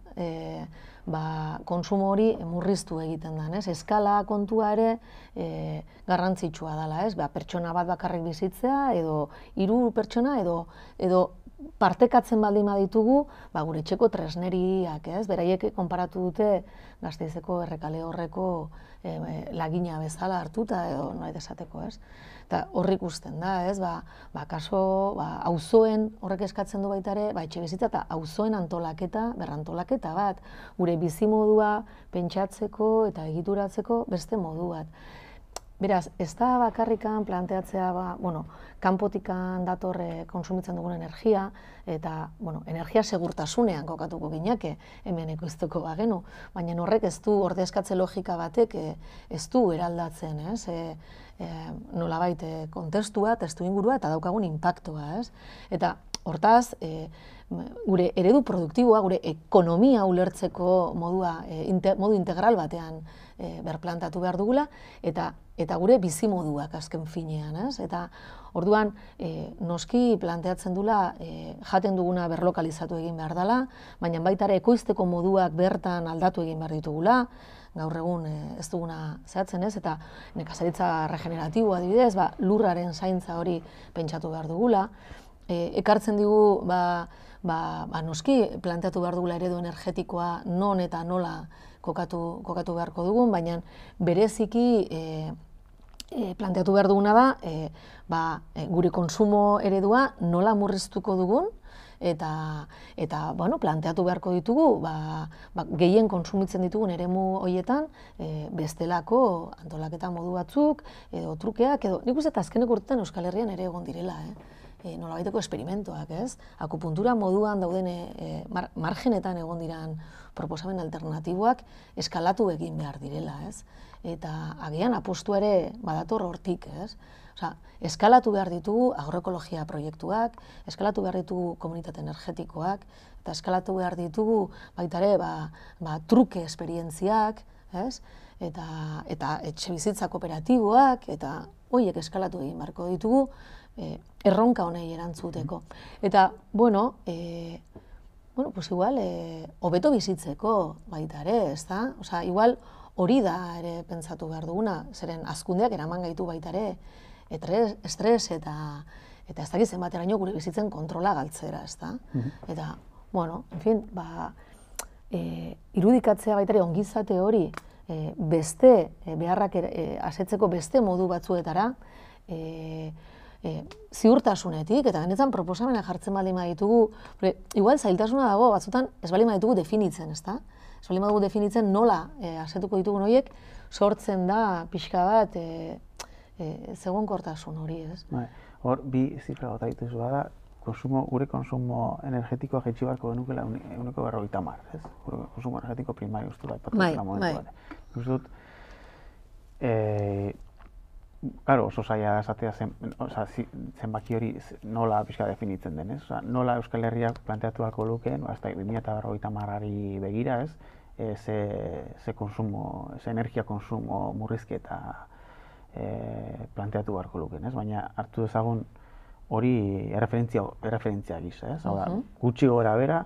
konsumo hori murriztu egiten den, eskala kontua ere garrantzitsua dela, pertsona bat bakarrik bizitzea edo 3 pertsona edo partekatzen baldin baditugu gure etxeko tresneriak, beraiek konparatu dute Gasteizeko Errekale horreko lagina bezala hartuta edo nola esateko, eta horri ikusten da, kaso auzoen horrek eskatzen du baita ere, etxebizitza eta auzoen antolaketa, berrantolaketa bat, gure bizimodua pentsatzeko eta egituratzeko beste modu bat. Beraz, ez da bakarrikan planteatzea, kanpotikan datorre konsumitzen dugun energia, eta, energia segurtasunean kokatuko gineke, hemen ekoiztuko bagenu, baina horrek ez du ordezkatze logika batek ez du eraldatzen, nolabait kontestua, testu ingurua eta daukagun inpaktua, Eta hortaz, gure eredu produktiboa, gure ekonomia ulertzeko modu integral batean berplantatu behar dugula, eta gure bizimoduak azken finean, Eta orduan, noski planteatzen dula jaten duguna berlokalizatu egin behar dela, baina baita ere ekoizteko moduak bertan aldatu egin behar ditugula, gaur egun ez duguna zehatzen, eta nekazaritza regeneratiboa adibidez, lurraren zaintza hori pentsatu behar dugula, ekartzen digu, noski planteatu behar dugula eredu energetikoa non eta nola kokatu beharko dugun, baina bereziki planteatu behar duguna da, gure konsumo eredua nola murriztuko dugun, eta planteatu beharko ditugu, gehien konsumitzen ditugun eremu horietan, bestelako antolaketa modu batzuk, edo trukeak, edo nik uste eta azkenek urtetan Euskal Herrian ere egon direla, nolabaiteko esperimentoak, akupuntura moduan dauden margenetan egon diran proposamen alternatiboak eskalatu egin behar direla, eta agian apostua ere badator hortik, eskalatu behar ditugu agroekologia proiektuak, eskalatu behar ditugu komunitate energetikoak, eta eskalatu behar ditugu baita ere truke esperientziak, eta etxebizitza kooperatiboak, eta horiek eskalatu egin beharko ditugu, erronka honei erantzuteko. Eta, igual, hobeto bizitzeko baita ere, ezta? Igual, hori da ere pentsatu behar duguna, zeren hazkundeak eraman gaitu baita ere, estres eta ez dakit zenbateraino gure bizitzen kontrola galtzera, ezta? Eta, en fin, irudikatzea baita ere ongizate hori beste beharrak asetzeko beste modu batzuetara, ziurtasunetik, eta benetan proposamena jartzen baldin baditugu, igual zailtasuna dago batzutan ez baldin baditugu definitzen, ezta? Ez baldin badugu definitzen nola asetuko ditugun horiek, sortzen da pixka bat zegonkortasun hori, ez? Hor, bi zifra gota dituzu bada, gure konsumo energetikoa jaitsi beharko genukela 50%, ez? Gure konsumo energetiko primario uste da, ipatuzela momentu bat. Uste dut, claro, oso zaila da esatea zenbaki hori nola pixka definitzen den, ez? Nola Euskal Herriak planteatu beharko lukeen, 2050-ari begira, ez? Ze energia konsumo murrizketa planteatu beharko lukeen, ez? Baina hartu dezagun hori erreferentzia gisa, ez? Hau da, gutxi gora bera,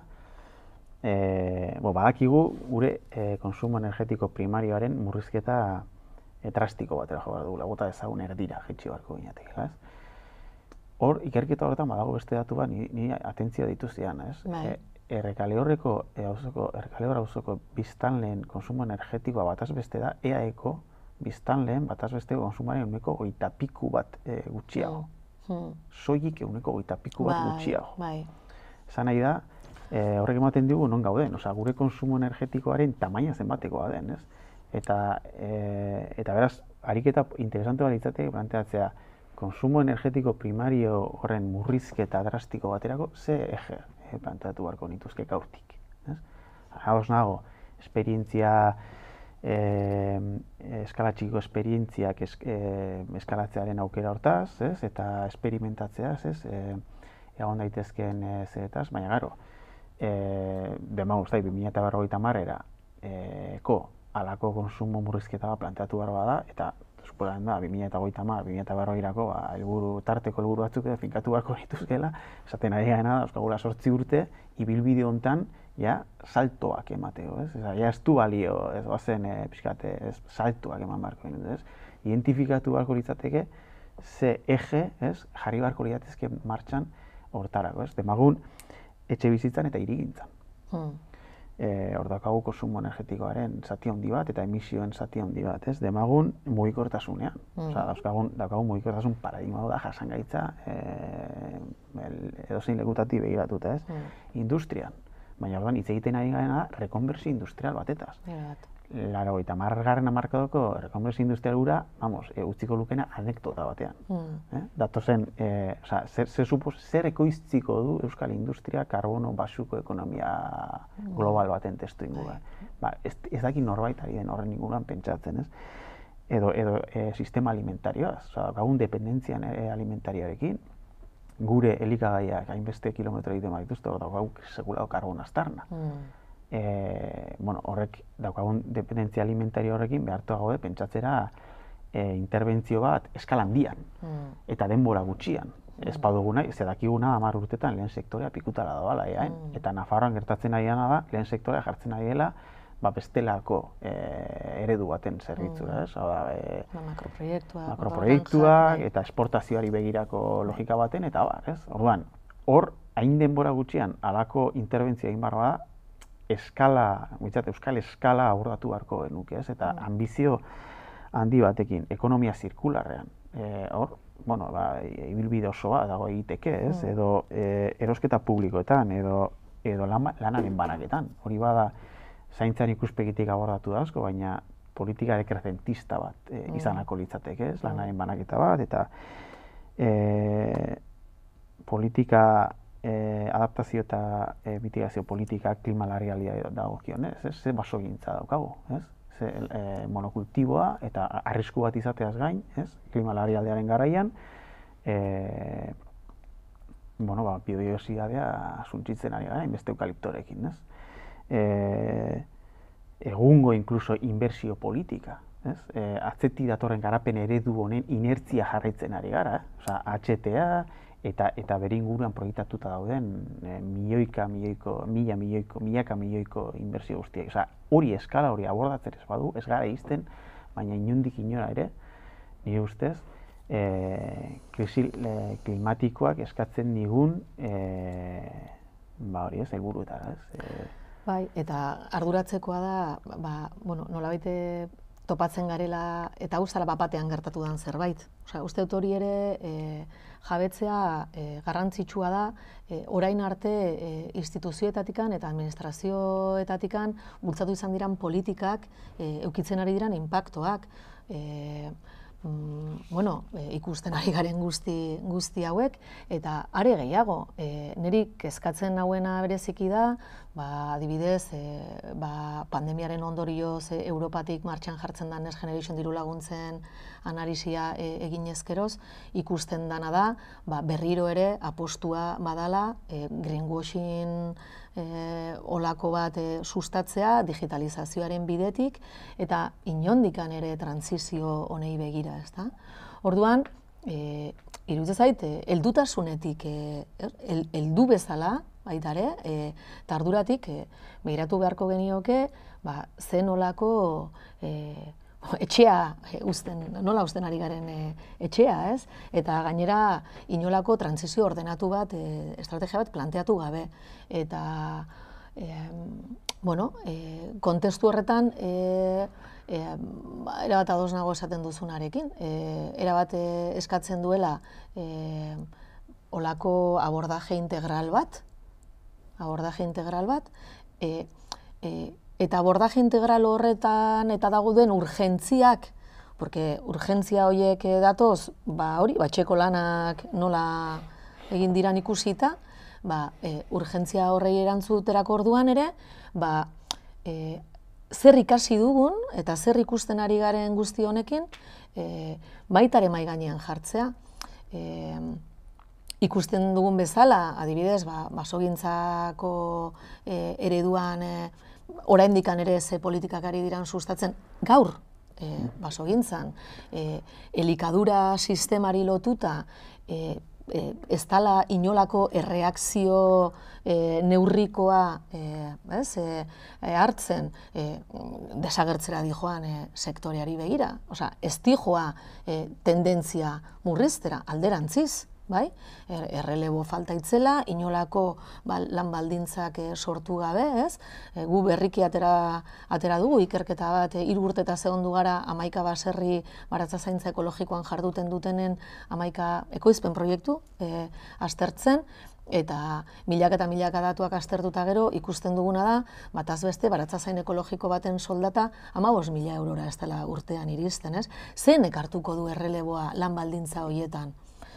badakigu gure konsumo energetiko primarioaren murrizketa drastiko batera jo behar dugula, bota dezagun erdira jaitsi beharko ginatekela, ez? Hor, ikerketa horretan badago beste datu bat, ni atentzia dituzian, ez? Errekaleorreko auzoko biztanleen konsumo energetikoa bataz beste da, EAEko biztanleen bataz beste konsumoaren 20% bat gutxiago. Soilik 20% bat gutxiago. Esan nahi da, horrek ematen digu non gauden, gure konsumo energetikoaren tamaina zenbatekoa den, ez? Eta beraz, ariketa interesante bat litzateke planteatzea, konsumo energetiko primario horren murrizketa drastiko baterako, ze eje planteatu beharko nituzke gaurtik. Hauz nago, esperientzia, eskala txiko esperientziak eskalatzearen aukera hortaz, eta esperimentatzeaz, egon daitezkeen zeretaz, baina gero, demagun, 2050-era alako konsumo murrizketa bat planteatu behar bada, eta suposatzen da, 2050-2040-erako tarteko helburu batzuk edo finkatu beharko dituzkela, esaten ari gaena da, euskagula 8 urte, ibilbide hontan, saltoak emateko, ez? Ez du balio, ez bazen pixkate, saltoak eman beharko genuen, ez? Identifikatu beharko litzateke, ze eje, ez? Jarri beharko litzateke martxan hortarako, ez? Demagun, etxe bizitzan eta hirigintzan. Hor daukagu konsumo energetikoaren zati handi bat eta emisioen zati handi bat, ez? Demagun mugikortasunean. Daukagun mugikortasun paradigma da jasangaitza edozein lekutatik begiratuta, ez? Industrian. Baina orduan hitz egiten ari garena rekonbersio industrial batetaz. 80. hamarkadako rekonbersio industrial gura, utziko lukena anekdota batean. Datozen, zer ekoiztziko du euskal industria karbono basuko ekonomia global baten testu inguruan. Ez daki norbait ari den horren inguruan pentsatzen, ez? Edo sistema alimentarioaz, gaun dependentzia alimentarioarekin, gure elikagaiak hainbeste kilometro egiten badituzte, hor daukagu sekulako karbon aztarna. Horrek daukagun dependentzia alimentario horrekin behartu gaude pentsatzera interbentzio bat eskala handian eta denbora gutxian. Ez badugu nahi, ze dakiguna 10 urtetan lehen sektorea pikutara doala, eta Nafarroan gertatzen ari dena da, lehen sektorea jartzen ari dela bestelako eredu baten zerbitzura, ez? Makroproiektuak eta esportazioari begirako logika baten, eta ez? Orduan, hor, hain denbora gutxian alako interbentzia egin behar bada, euskal eskala abordatu beharko genuke, ez? Eta ambizio handi batekin, ekonomia zirkularrean. Hor, ibilbide oso bat dago egiteke, ez? Edo erosketa publikoetan, edo lanaren banaketan. Hori bada, zaintzan ikuspegitik abordatu da asko, baina politika dekrezentista bat izanako litzateke, ez? Lanaren banaketa bat, eta politika adaptazio eta mitigazio politika klima larrialdia dagokionez, ze basogintza daukagu, ez? Monokultiboa eta arrisku bat izateaz gain, ez? Klima larrialdiaren garaian, biodibertsitatea suntsitzen ari gara, inbeste eukaliptorekin, ez? Egungo inkluso inbertsio politika, ez? Atzetik datorren garapen eredu honen inertzia jarraitzen ari gara, HTA eta bere inguruan proiektatuta dauden milaka milioiko inbertsio guztiak. Hori eskala hori abordatzen ez badu, ez gara izten, baina inondik inora ere, nire ustez, krisi klimatikoak eskatzen digun helburuetara, ez? Bai, eta arduratzekoa da, nolabait topatzen garela, eta hau zara bapatean gertatu den zerbait. Uste dut hori ere jabetzea garrantzitsua da, orain arte instituzioetatikan eta administrazioetatikan bultzatu izan diran politikak eukitzen ari diran inpaktoak. Ikusten ari garen guzti hauek, eta are gehiago, niri kezkatzen nauena bereziki da, adibidez, pandemiaren ondorioz Europatik martxan jartzen da Next Generation diru laguntzen analisia egin ezkeroz, ikusten dana da, berriro ere apostua badala greenwashing olako bat sustatzea digitalizazioaren bidetik, eta inondikan ere trantsizio honei begira, ezta? Orduan, iruditzen zait, heldutasunetik heldu bezala, baita ere, eta arduratik begiratu beharko genioke, zen olako etxea nola uzten ari garen etxea, ez? Eta gainera inolako trantsizio ordenatu bat, estrategia bat planteatu gabe. Eta, kontestu horretan, erabat ados nago esaten duzunarekin. Erabat eskatzen duela olako abordaje integral bat, eta abordaje integral horretan eta dagoen urgentziak, porque urgentzia horiek datoz, etxeko lanak nola egin diran ikusita, urgentzia horrei erantzuterako orduan ere, zer ikasi dugun eta zer ikusten ari garen guzti honekin, baitare mahai gainean jartzea. Ikusten dugun bezala, adibidez, basogintzako ereduan oraindikan ere ze politikak ari diran sustatzen gaur basogintzan, elikadura sistemari lotuta, ez dela inolako erreakzio neurrikoa hartzen desagertzera dijoan sektoreari begira. Ez dijoa tendentzia murriztera, alderantziz. Errelebo falta itzela, inolako lan baldintzak sortu gabe, ez? Gu berriki atera dugu, ikerketa bat, 3 urte eta segondu gara 11 baserri baratza zaintza ekologikoan jarduten dutenen 11 ekoizpen proiektu aztertzen, eta milaka eta milaka datuak aztertuta gero ikusten duguna da, bataz beste baratza zain ekologiko baten soldata 15.000 eurora ez dela urtean iristen, ez? Zein ekartuko du erreleboa lan baldintza horietan?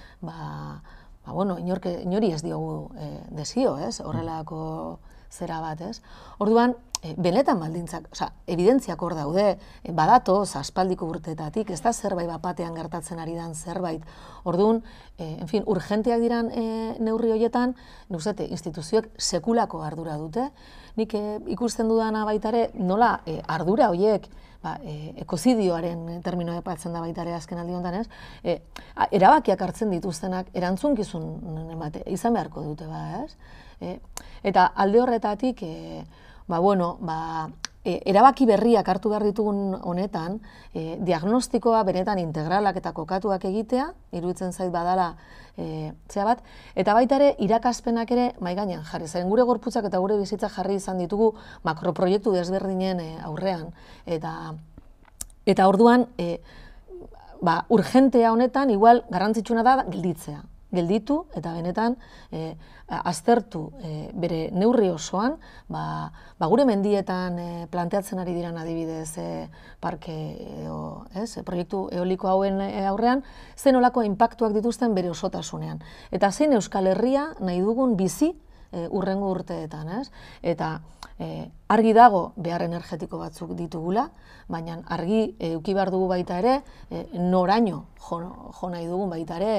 Inori ez diogu desio, ez? Horrelako zera bat, ez? Orduan, benetan baldintzak, evidentziak hor daude, badatoz, aspaldiko urteetatik, ez da zerbait bapatean gertatzen ari den zerbait. Orduan, urgenteak diran neurri horietan, instituzioek sekulako ardura dute. Nik ikusten dudana baita ere, nola ardura horiek, ekozidioaren terminoa epatzen da baita ere azken aldi honetan, ez? Erabakiak hartzen dituztenak erantzunkizun izan beharko dute, ez? Eta alde horretatik, erabaki berriak hartu behar ditugun honetan, diagnostikoa benetan integralak eta kokatuak egitea, iruditzen zait badala bat, eta baita ere irakaspenak ere mahai gainean jarri. Zeren gure gorputzak eta gure bizitzak jarri izan ditugu makroproiektu desberdinen aurrean. Eta orduan, urgentea honetan, igual garrantzitsuna da gelditzea. Gelditu eta benetan aztertu bere neurri osoan, gure mendietan planteatzen ari diran adibidez parke proiektu eoliko hauen aurrean, zein olako inpaktuak dituzten bere osotasunean. Eta zein Euskal Herria nahi dugun bizi urrengo urteetan, ez? Eta argi dago behar energetiko batzuk ditugula, baina argi eduki behar dugu baita ere, noraino jo nahi dugun baita ere,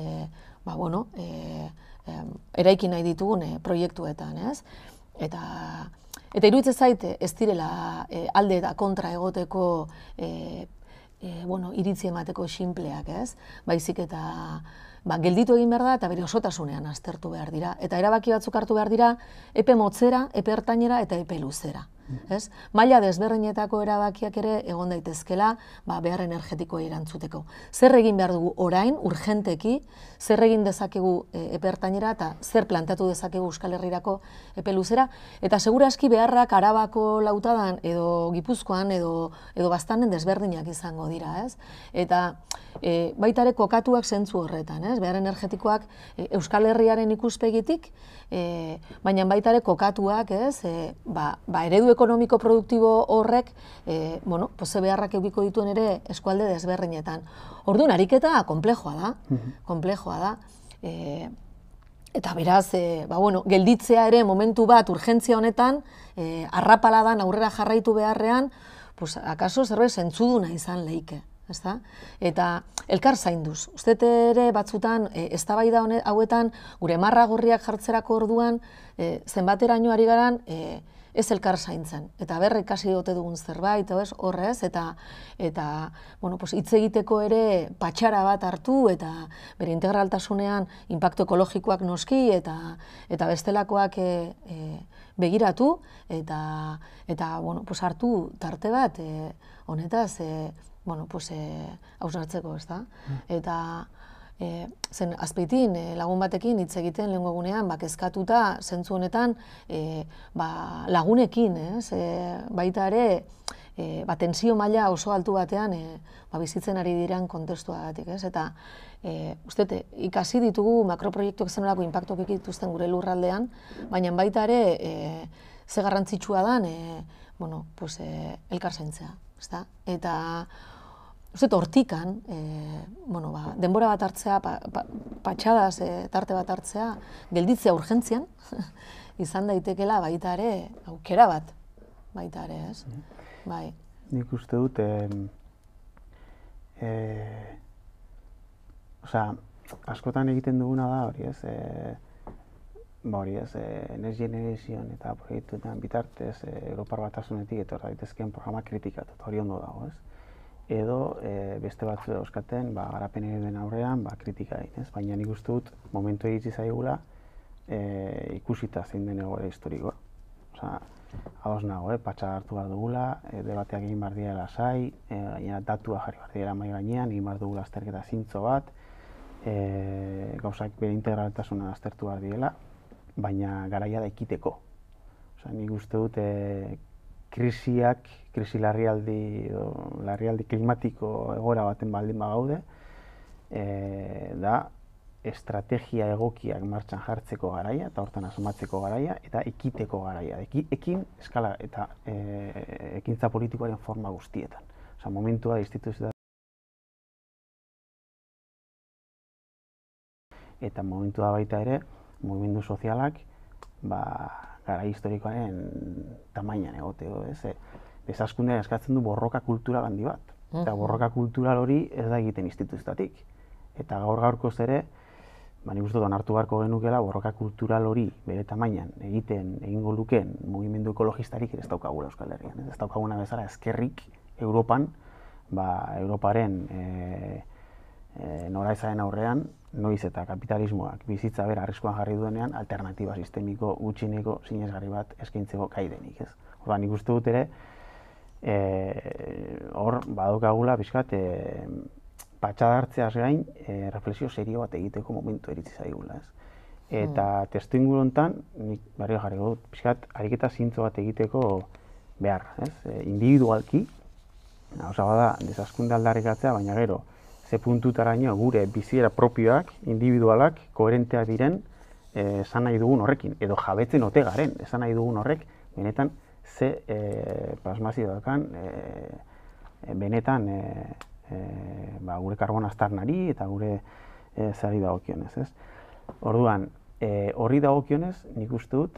eraiki nahi ditugun proiektuetan, ez? Eta iruditzen zait ez direla alde eta kontra egoteko iritzi emateko sinpleak, ez? Baizik eta gelditu egin behar da eta bere osotasunean aztertu behar dira. Eta erabaki batzuk hartu behar dira epe motzera, epe ertainera eta epe luzera. Ez? Maila desberdinetako erabakiak ere egon daitezkela behar energetikoa erantzuteko. Zer egin behar dugu orain, urgenteki, zer egin dezakegu epe ertainera eta zer planteatu dezakegu Euskal Herrirako epe luzera, eta seguraski beharrak Arabako Lautadan edo Gipuzkoan edo Baztanen desberdinak izango dira, ez? Eta baita ere kokatuak zentzu horretan, ez? Behar energetikoak Euskal Herriaren ikuspegitik, baina baita ere kokatuak, ez? Eredu ekonomiko produktibo horrek, ze beharrak edukiko dituen ere eskualde desberdinetan. Orduan, ariketa konplexoa da. Eta beraz, gelditzea ere momentu bat urgentzia honetan, arrapaladan aurrera jarraitu beharrean, akaso zerbait zentzuduna izan leike. Eta elkar zainduz. Uste ere batzutan, eztabaida hauetan, gure marra gorriak jartzerako orduan, zenbateraino ari garan, ez elkar zaintzen. Eta berre ikasi ote dugun zerbait, horrez, eta hitz egiteko ere patxara bat hartu, eta bere integraltasunean inpaktu ekologikoak noski, eta bestelakoak begiratu, eta hartu tarte bat, honetaz, hausnartzeko, ez da? Eta zen azpeitin lagun batekin hitz egiten lehengo egunean, kezkatuta zentzu honetan lagunekin, baita ere tensio maila oso altu batean bizitzen ari diren kontestuagatik, eta uste, ikasi ditugu makroproiektuak zenolako inpaktuak dituzten gure lurraldean, baina baita ere ze garrantzitsua dan elkar zaintzea, eta uste, hortikan, denbora bat hartzea, patxadaz tarte bat hartzea, gelditzea urgentzian, izan daitekela baita ere, aukera bat, baita ere, ez? Bai. Nik uste dut, askotan egiten duguna da, hori ez, Next Generation eta proiektuetan bitartez, Europar Batasunetik etor daitezkeen programa kritikatu, hori ondo dago, ez? Edo beste batzu dauzkaten garapen ereduen aurrean kritika egin, ez? Baina nik uste dut momentu iritsi zaigula ikusita zein den egoera historikoa. Ados nago, patxa hartu behar dugula, debateak egin behar dira lasai, datua jarri behar dira mahai gainean, egin behar dugula azterketa zintzo bat, gauzak bere integraltasuna aztertu behar direla, baina garaia da ekiteko. Nik uste dut krisi larrialdi klimatiko egoera baten baldin bagaude, da estrategia egokiak martxan jartzeko garaia, eta hortan asmatzeko garaia, eta ekiteko garaia. Ekin eskala eta ekintza politikoaren forma guztietan. Momentua instituzioa eta momentua baita ere, mugimendu sozialak, gara historikoaren tamainan egoteko, desaskundea eskatzen du borroka kultural handi bat. Eta borroka kultural hori ez da egiten instituzioetatik. Eta gaur-gaurkoz ere, nik uste dut onartu beharko genukela borroka kultural hori bere tamainan egingo lukeen mugimendu ekologistarik ez daukagula Euskal Herrian. Ez daukaguna bezala ezkerrik Europan, Europaren noraizaren aurrean, noiz eta kapitalismoak bizitza bera arriskuan jarri duenean, alternatiba sistemiko gutxineko sinesgarri bat eskaintzeko gai denik, ez? Orduan, nik uste dut ere, hor badaukagula pixkat patxada hartzeaz gain, reflexio serio bat egiteko momentu iritsi zaigula, ez? Eta testuinguru honetan, nik barrio jarriko dut, pixkat ariketa zintzo bat egiteko behar, ez? Individualki, bada, desaskunde aldarrikatzea, baina gero, ze puntutaraino gure biziera propioak, individualak, koherenteak diren, esan nahi dugun horrekin, edo jabetzen ote garen, esan nahi dugun horrek, benetan, ze plasmazio dakan, benetan, gure karbon aztarnari eta gure zari dagokionez, ez? Orduan, horri dagokionez, nik uste dut,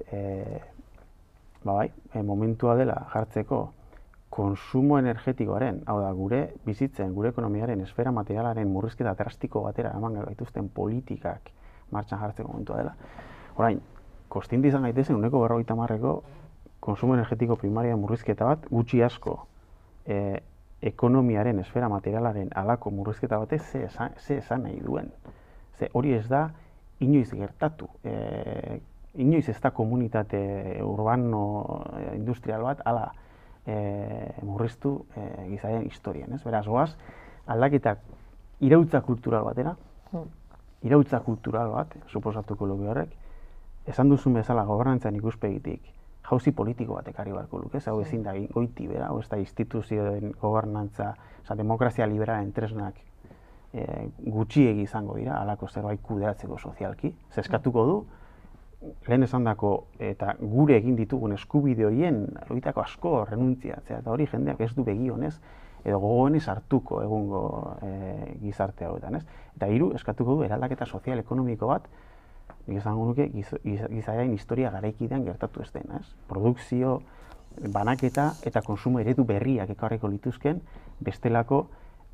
momentua dela jartzeko konsumo energetikoaren, hau da, gure bizitzen, gure ekonomiaren, esfera materialaren murrizketa drastiko batera eman gaituzten politikak martxan jartzeko momentua dela. Orain, konsziente izan gaitezen 50%ko konsumo energetiko primaria murrizketa bat, gutxi asko ekonomiaren, esfera materialaren alako murrizketa batez ze esan nahi duen. Ze hori ez da inoiz gertatu inoiz ez da komunitate urbano industrial bat ala murriztu gizaien historian, ez? Beraz, goaz, aldaketak iraultza kultural batera, iraultza kultural bat, suposatuko luke horrek, esan duzun bezala gobernantzan ikuspegitik, jauzi politiko bat ekarri beharko luke, hau ezin da goiti bera, hau ez da instituzioen gobernantza, demokrazia liberalen tresnak gutxiegi izango dira, halako zerbait kudeatzeko sozialki, zeskatuko du, lehen esandako eta gure egin ditugun eskubide horien horietako asko renuntziatzea, eta hori jendeak ez du begionez edo gogoenez hartuko egungo gizarte hauetan, ez? Eta hiru, eskatuko du eraldaketa sozial ekonomiko bat, nik esango nuke gizartearen historia garaikidean gertatu ez dena, ez? Produkzio, banaketa eta konsumo eredu berriak ekarriko lituzken bestelako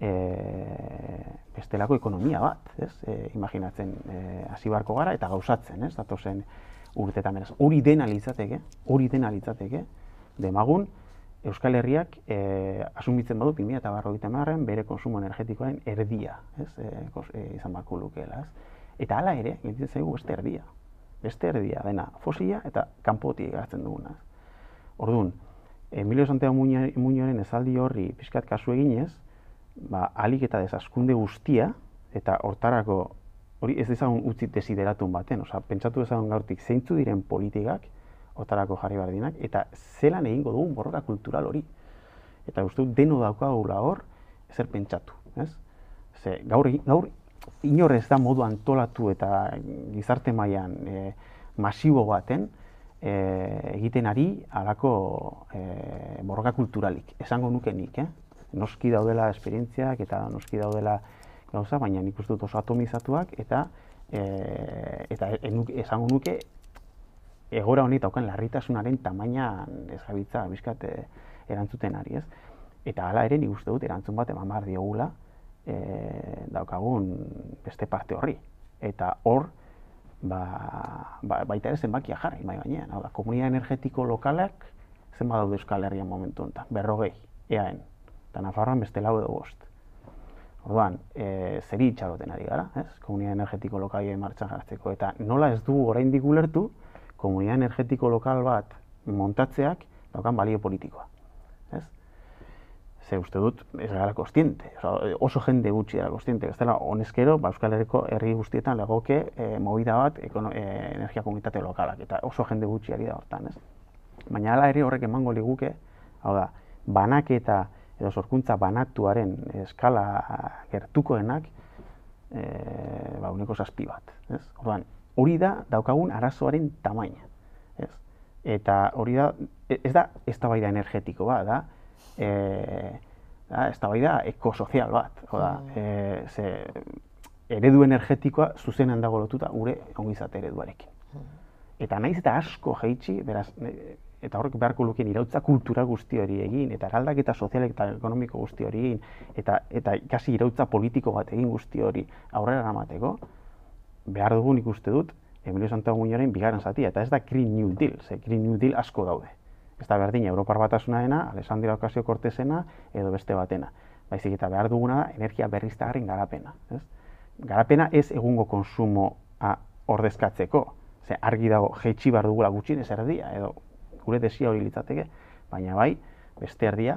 ekonomia bat, ez? Imaginatzen hasi beharko gara eta gauzatzen, ez? Datozen urteetan beraz. Hori dena litzateke, demagun Euskal Herriak asumitzen badu 2050 bere konsumo energetikoaren erdia, ez? Izan beharko lukeela, ez? Eta hala ere, gelditzen zaigu beste erdia dena fosila eta kanpotik hartzen duguna. Orduan, Emilio Santiago Muñoren esaldi horri pixkat kasu eginez, ahalik eta desazkunde guztia, eta hortarako hori ez dezagun utzi desideratun baten, pentsatu dezagun gaurtik zeintzu diren politikak, hortarako jarri behar dinak, eta zelan egingo dugun borroka kultural hori. Eta uste dut deno daukagula hor, ezer pentsatu, ez? Ze gaur inor ez da modu antolatu eta gizarte mailan masibo baten egiten ari halako borroka kulturalik. Esango nuke nik, noski daudela esperientziak eta noski daudela gauza, baina nik uste dut oso atomizatuak eta esango nuke egoera honi daukan larritasunaren tamainan ez gabiltza bizkat erantzuten ari, ez? Eta hala ere nik uste dut erantzun bat eman behar diogula daukagun beste parte horri. Eta hor, baita ere zenbakia jarri, mai gainean. Hau da, komunitate energetiko lokalak zenbat daude Euskal Herrian momentu honetan, 40 eaen. Eta Nafarroan beste 4 edo 5. Orduan, zeri itxaroten ari gara, ez? Komunitate energetiko lokalien martxan jartzeko. Eta nola ez dugu oraindik ulertu, komunitate energetiko lokal bat montatzeak daukan balio politikoa, ez? Ze uste dut ez gara kostiente, oso jende gutxi dara kostiente, ez dela honezkero Euskal Herriko herri guztietan legoke movida bat energia komunitate lokalak, eta oso jende gutxi ari da hortan, ez? Baina hala ere horrek emango liguke, hau da, banaketa edo sorkuntza banatuaren eskala gertukoenak uneko 7 bat, ez? Orduan, hori da daukagun arazoaren tamaina, ez? Eta hori da, ez da eztabaida energetiko bat, da eztabaida ekosozial bat, ze eredu energetikoa zuzenean dago lotuta gure ongizate ereduarekin. Eta naiz eta asko jaitsi, beraz, eta horrek beharko lukeen iraultza kultura guzti hori egin, eta eraldaketa sozialek eta ekonomiko guzti hori egin, eta ikasi iraultza politiko bat egin guzti hori aurrera eramateko, behar dugun ikuste dut Emilio Santiago Muñoren bigarren zatia, eta ez da Green New Deal, ze Green New Deal asko daude. Ez da berdina Europar Batasunarena, Alexandria Ocasio-Cortezena edo beste batena. Baizik eta behar duguna da energia berriztagarrien garapena. Garapena ez egungo konsumoa ordezkatzeko. Ze argi dago jaitsi behar dugula gutxienez erdia, edo gure desia hori litzateke, baina bai beste erdia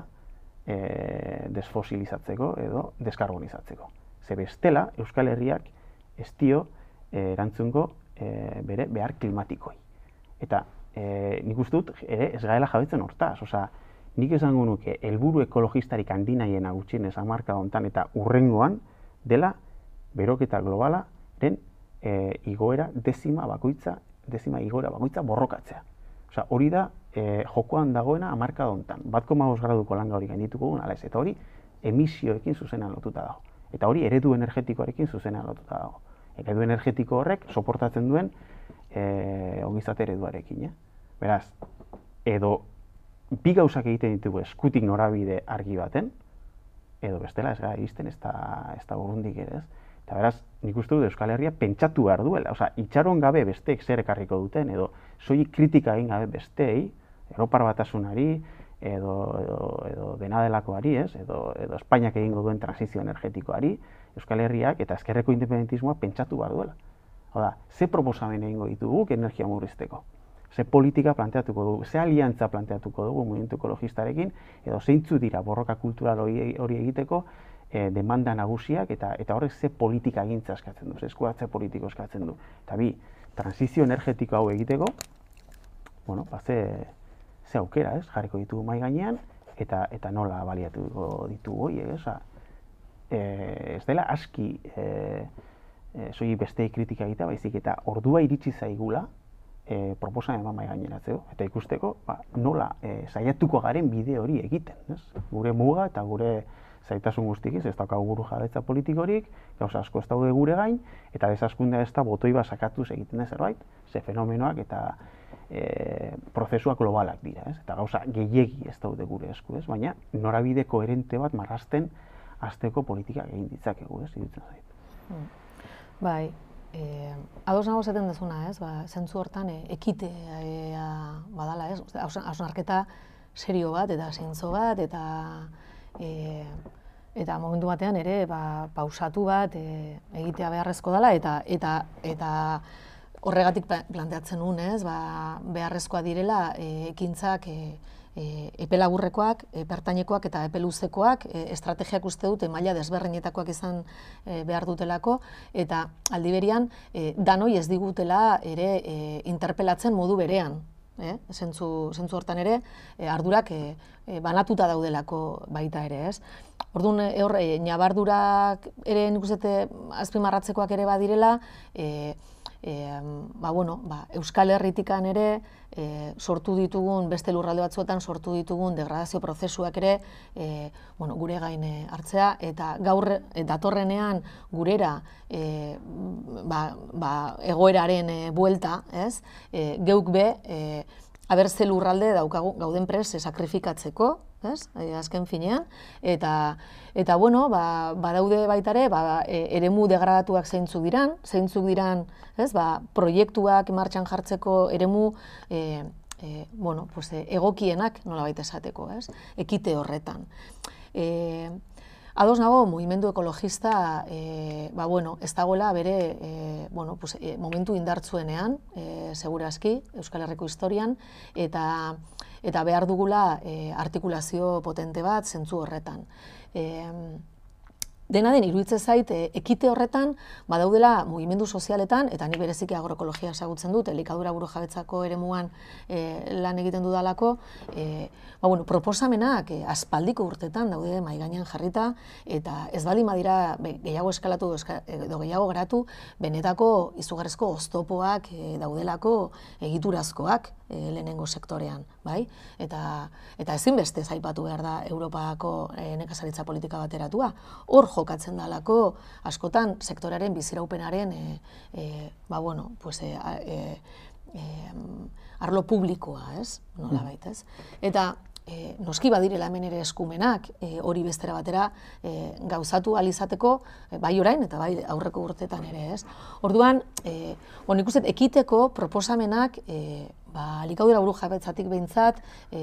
desfosilizatzeko edo deskarbonizatzeko. Ze bestela Euskal Herriak ez dio erantzungo bere behar klimatikoi. Eta nik uste dut ez gaela jabetzen hortaz. Nik esango nuke helburu ekologistarik handinaiena gutxienez hamarkada honetan eta hurrengoan dela beroketa globalaren igoera dezima igoera bakoitza borrokatzea. Hori da jokoan dagoena hamarkada honetan. 1,5 graduko langa hori gaindituko dugun, ala ez. Eta hori emisioekin zuzenean lotuta dago. Eta hori eredu energetikoarekin zuzenean lotuta dago. Eredu energetiko horrek soportatzen duen ongizate ereduarekin. Beraz, edo bi gauzak egiten ditugu eskutik norabide argi baten, edo bestela ez gara iristen ez da urrundik ere, ez? Eta beraz, nik uste dut Euskal Herria pentsatu behar duela. Itxaron gabe besteek zer ekarriko duten, edo soilik kritika egin gabe besteei, Europar Batasunari, edo dena delakoari, ez? Edo Espainiak egingo duen transizio energetikoari, Euskal Herriak eta ezkerreko independentismoa pentsatu behar duela. Hau da, ze proposamen egingo ditugu energia murrizteko? Ze politika planteatuko dugu, ze aliantza planteatuko dugu mugimendu ekologistarekin, edo zeintzu dira borroka kultural hori egiteko demanda nagusiak eta horrek ze politika egintza eskatzen du, ze eskuratze politiko eskatzen du. Eta bi, transizio energetiko hau egiteko, bueno, ze aukera, jarriko ditugu mahai gainean, eta nola baliatuko ditugu horiek, ez dela aski soilik besteei kritika egitea, baizik eta ordua iritsi zaigula proposamen mahai gaineratzeko, eta ikusteko nola saiatuko garen bide hori egiten, gure muga eta gure zaitasun guztikiz, ez daukagu buru jabetza politikorik, gauza asko ez daude gure gain, eta desaskundea ez da botoi bat sakatuz egiten da zerbait, ze fenomenoak eta prozesuak globalak dira, eta gauza gehiegi ez daude gure esku, baina norabide koherente bat marrazten hasteko politikak egin ditzakegu, iruditzen zait. Bai, ados nago esaten dezuna, zentzu hortan ekitea badala, hausnarketa serio bat eta zintzo bat, eta momentu batean ere pausatu bat egitea beharrezko dela, eta horregatik planteatzen nuen, beharrezkoa direla ekintzak epe laburrekoak, epe ertainekoak eta epe luzekoak, estrategiak uste dute maila desberdinetakoak izan behar dutelako, eta aldi berean danoi ez digutela ere interpelatzen modu berean. Zentzu hortan ere, ardurak banatuta daudelako baita ere, ez? Orduan, nabardurak ere nik uste azpimarratzekoak ere badirela, Euskal Herritikan ere sortu ditugun, beste lurralde batzuetan sortu ditugun degradazio prozesuak ere gure gain hartzea, eta gaur datorrenean gurera egoeraren buelta, geuk be, aber ze lurralde daukagu gauden prest sakrifikatzeko, azken finean, eta badaude baitare eremu degradatuak zeintzuk diran, proiektuak martxan jartzeko eremu egokienak nolabait esateko, ekite horretan. Ados nago, mugimendu ekologista ez dagoela bere momentu indartzuenean, segurazki, Euskal Herriko historian, eta behar dugula artikulazio potente bat zentzu horretan. Dena den, iruditzen zait, ekite horretan badaudela mugimendu sozialetan, eta ni bereziki agroekologia ezagutzen dut, elikadura burujabetzako eremuan lan egiten dudalako, proposamenak aspaldiko urtetan daude mahai gainean jarrita, eta ez baldin badira gehiago eskalatu edo gehiago garatu, benetako izugarrizko oztopoak daudelako egiturazkoak lehenengo sektorean, bai? Eta ezinbestez aipatu behar da Europako nekazaritza politika bateratua. Hor jokatzen dalako askotan sektorearen biziraupenaren arlo publikoa, nolabait, ez? Eta noski badirela hemen ere eskumenak hori bestera batera gauzatu alizateko, bai orain eta bai aurreko urtetan ere, ez? Orduan, nik uste ekiteko proposamenak elikadura burujabetzatik behintzat,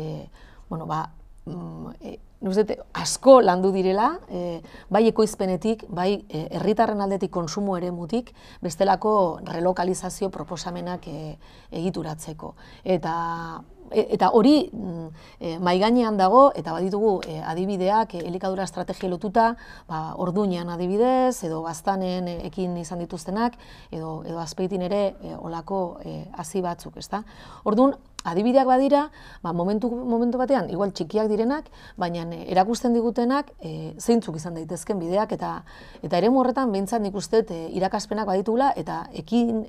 asko landu direla, bai ekoizpenetik, bai herritarren aldetik kontsumo eremutik, bestelako relokalizazio proposamenak egituratzeko. Eta hori mahai gainean dago, eta baditugu adibideak elikadura estrategia lotuta, Orduñan adibidez, edo Baztanen ekin izan dituztenak, edo Azpeitin ere olako hazi batzuk, ezta? Orduan, adibideak badira, momentu batean, igual txikiak direnak, baina erakusten digutenak zeintzuk izan daitezken bideak, eta eremu horretan behintzat nik uste irakaspenak baditugula, eta ekin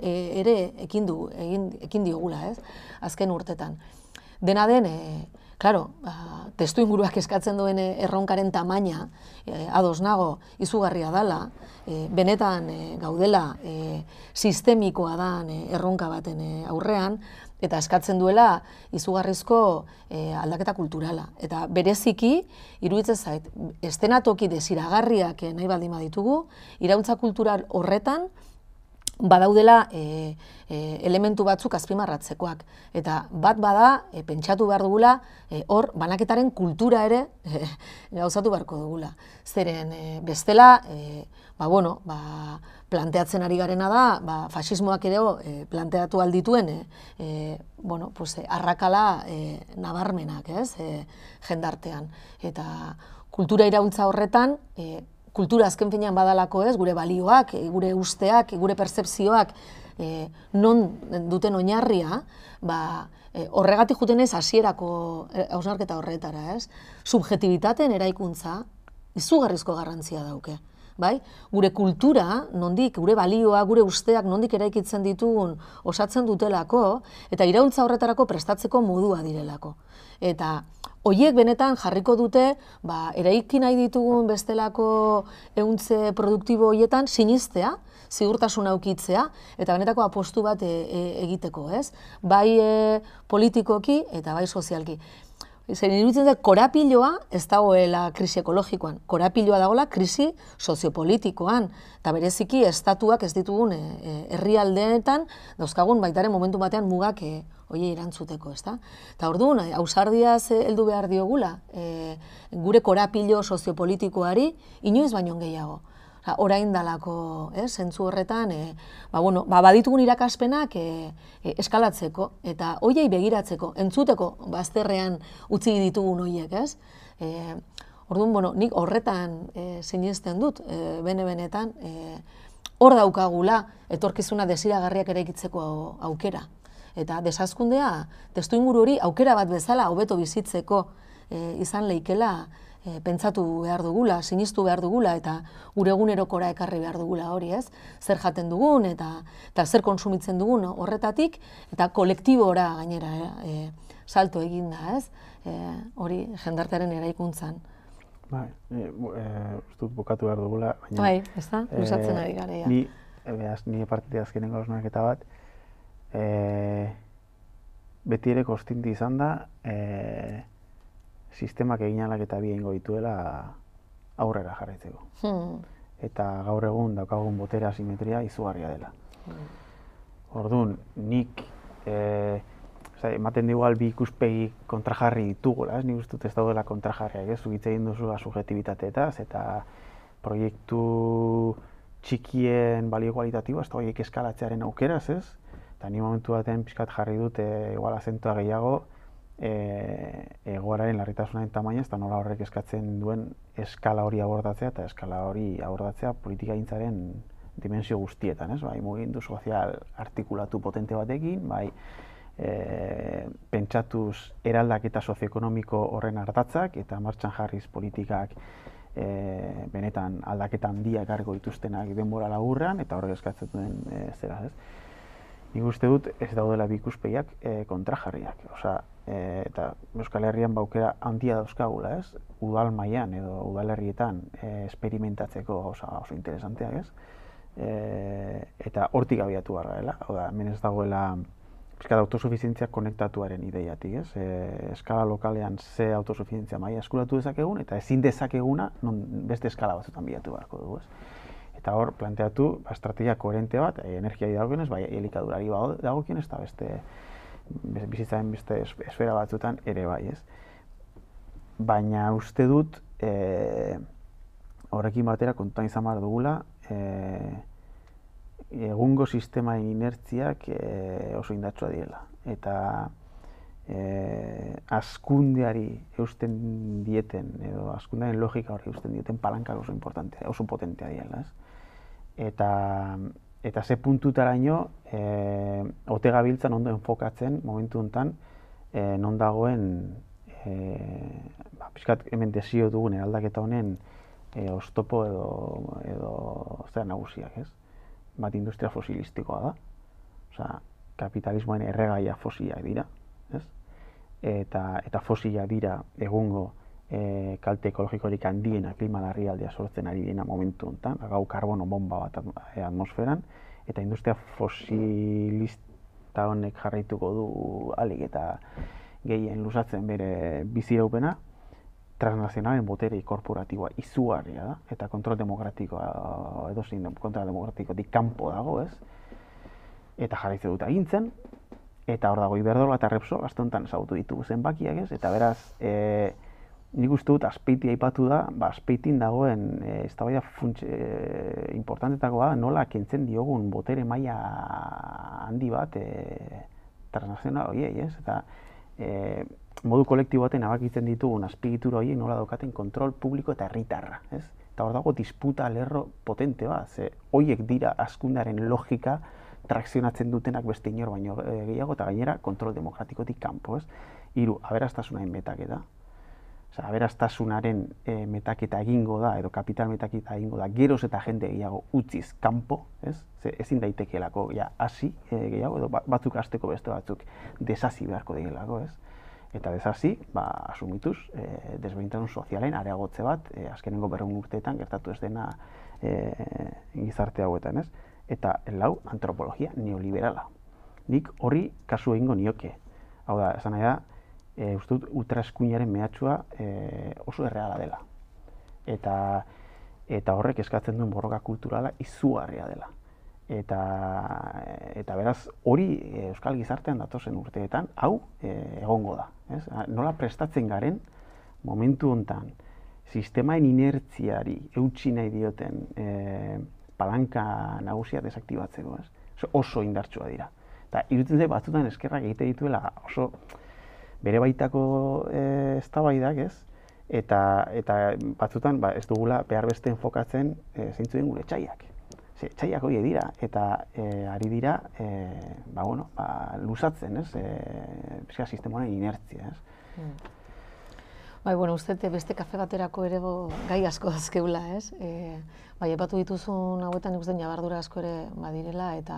diogula, azken urtetan. Dena den, testu inguruak eskatzen duen erronkaren tamaina, ados nago, izugarria dela, benetan gaudela sistemikoa dan erronka baten aurrean, eta eskatzen duela izugarrizko aldaketa kulturala. Eta bereziki, iruditzen zait, eszenatoki desiragarriak nahi baldin baditugu, iraultza kultural horretan, badaudela elementu batzuk azpimarratzekoak. Eta bat bada, pentsatu behar dugula, hor banaketaren kultura ere gauzatu beharko dugula. Zeren bestela, planteatzen ari garena da, fasismoak ere planteatu aldituen arrakala nabarmenak, jendartean. Eta kultura iraultza horretan, kultura azken finean badalako gure balioak, gure usteak, gure pertzepzioak non duten oinarria, horregatik juten ez hasierako hausnarketa horretara, subjetibitateen eraikuntza izugarrizko garrantzia dauke. Gure kultura, nondik, gure balioak, gure usteak nondik eraikitzen ditugun osatzen dutelako, eta iraultza horretarako prestatzeko modua direlako. Eta horiek benetan jarriko dute, eraiki nahi ditugun bestelako ehuntze produktibo horietan sinistea, zigurtasuna ukitzea, eta benetako apostu bat egiteko, bai politikoki eta bai sozialki. Zer iruditzen dut, korapiloa ez dagoela krisi ekologikoan, korapiloa dagoela krisi soziopolitikoan, eta bereziki estatuak ez ditugun herrialdeetan dauzkagun baitaren momentu batean mugak horiei erantzuteko, ezta? Eta orduan, ausardiaz heldu behar diogula, gure korapilo soziopolitikoari inoiz baino gehiago. Orain dalako, zentzu horretan, baditugun irakaspenak eskalatzeko eta horiei begiratzeko, entzuteko bazterrean utzi ditugun horiek, Orduan, nik horretan sinesten dut, bene-benetan, hor daukagula etorkizuna desiragarriak eraikitzeko aukera. Eta desazkundea, testuinguru hori aukera bat bezala hobeto bizitzeko izan leikela pentsatu behar dugula, sinistu behar dugula, eta gure egunerokora ekarri behar dugula hori, zer jaten dugun eta zer konsumitzen dugun horretatik, eta kolektibora gainera salto egin da, hori jendartearen eraikuntzan. Ustut bukatu behar dugula, baina... Bai, ez da, luzatzen ari gara. Ni partitea azkenengo hausnarketa bat, beti ere kostinti izan da, sistemak egin alaketa bi egingo dituela aurrera jarraitzeko. Eta gaur egun daukagun botere asimetria izugarria dela. Orduan, nik ematen digual bi ikuspegi kontrajarri ditugula, nik uste dut ez daudela kontrajarriak, zuk hitz egin duzu subjetibitateetaz eta proiektu txikien balio kualitatiboa, ez da horiek eskalatzearen aukeraz, eta ni momentu batean pixkat jarri dut igual azentua gehiago egoeraren larritasunaren tamaina, eta nola horrek eskatzen duen eskala hori abordatzea eta eskala hori abordatzea politikagintzaren dimensio guztietan, bai mugimendu sozial artikulatu potente batekin, bai pentsatuz eraldaketa sozioekonomiko horren ardatzak eta martxan jarriz politikak benetan aldaketa handia ekarriko dituztenak denbora laburrean eta horrek eskatzen duen zera, Nik uste dut ez daudela bi ikuspegiak kontrajarriak, eta Euskal Herrian aukera handia dauzkagula, udal mailan edo udalerrietan esperimentatzeko gauza oso interesanteak, eta hortik abiatu behar dela, hemen ez dagoela autosufizientzia konektatuaren ideiatik, eskala lokalean ze autosufizientzia maila eskuratu dezakegun eta ezin dezakeguna beste eskala batzutan bilatu beharko dugu, Eta hor, planteatu estrategia koherente bat, energiari dagokionez, bai elikadurari dagokionez, eta beste bizitzaren beste esfera batzutan ere bai, Baina uste dut, horrekin batera kontuan izan behar dugula, egungo sistemaren inertziak oso indartsua direla. Eta hazkundeari eusten dieten, edo hazkundearen logika hori eusten dieten palankak oso importantea, oso potentea direla, Eta ze puntutaraino ote gabiltzan ondo enfokatzen momentu honetan non dagoen pixkat hemen desio dugun eraldaketa honen oztopo edo zer nagusiak, Bat industria fosilistikoa da, kapitalismoen erregaia fosilak dira, Eta fosilak dira egungo kalte ekologikorik handiena klima larrialdia sortzen ari dena momentu honetan, gau karbono bomba bat atmosferan, eta industria fosilista honek jarraituko du alik eta gehien luzatzen bere biziraupena, transnazionalen botere korporatiboa izugarria da, eta kontrol demokratikoa, edozein kontrol demokratikotik kanpo dago, eta jarraitze dut agintzen, eta hor dago Iberdrola eta Repsol, aste honetan ezagutu ditugu zenbakiak, ez? Eta beraz, nik uste dut Azpeiti aipatu da, Azpeitin dagoen eztabaida importantetakoa nola kentzen diogun botere maila handi bat transnazional horiei, ez? Eta modu kolektibo baten abakitzen ditugun azpiegitura horiek nola daukaten kontrol publiko eta herritarra, ez? Eta hor dago disputa lerro potente bat, ze horiek dira hazkundearen logika trakzionatzen dutenak beste inor baino gehiago, eta gainera kontrol demokratikotik kanpo, ez? 3, aberastasunaren metaketa. Osea, aberastasunaren metaketa egingo da, edo kapital metaketa egingo da, geroz eta jende gehiago utziz kanpo, ez? Ze ezin daitekeelako hasi gehiago, edo batzuk hasteko beste batzuk deshazi beharko dielako, ez? Eta deshazi, asumituz, desberdintasun sozialen areagotze bat, azkenengo 200 urteetan gertatu ez dena gizarte hauetan, ez? Eta 4, antropologia neoliberala. Nik horri kasu egingo nioke. Hau da, esan nahi da, uste dut ultraeskuinaren mehatxua oso erreala dela. Eta horrek eskatzen duen borroka kulturala izugarria dela. Eta beraz, hori euskal gizartean datozen urteetan, hau egongo da. Ez? Nola prestatzen garen, momentu hontan, sistemaen inertziari eutsi nahi dioten palanka nagusia desaktibatzeko, ez? Oso indartsua dira. Eta iruditzen zait batzutan eskerrak egite dituela oso bere baitako eztabaidak, ez? Eta batzutan ez dugula behar beste enfokatzen zeintzu den gure etxaiak. Etxaiak horiek dira, eta ari dira luzatzen, ez? Sistema honen inertzia, ez? Bai, uste beste kafe baterako ere gai asko dazkeula, ez? Bai, epatu dituzun hauetan ikusten jabardura asko ere badirela, eta,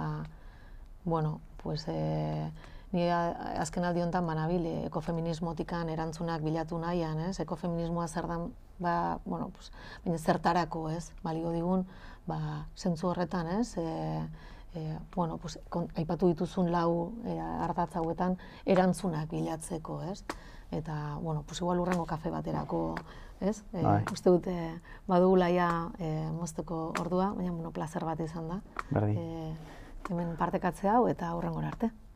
ni azken aldi honetan banabil ekofeminismotikan erantzunak bilatu nahian, ez? Ekofeminismoa zer dan, baina zertarako, ez? Balio digun, zentzu horretan, ez? Aipatu dituzun 4 ardatz hauetan erantzunak bilatzeko, ez? Eta, igual hurrengo kafe baterako, ez? Uste dut, badugula ja mozteko ordua, baina plazer bat izan da. Berdi. Hemen partekatze hau eta hurrengora arte.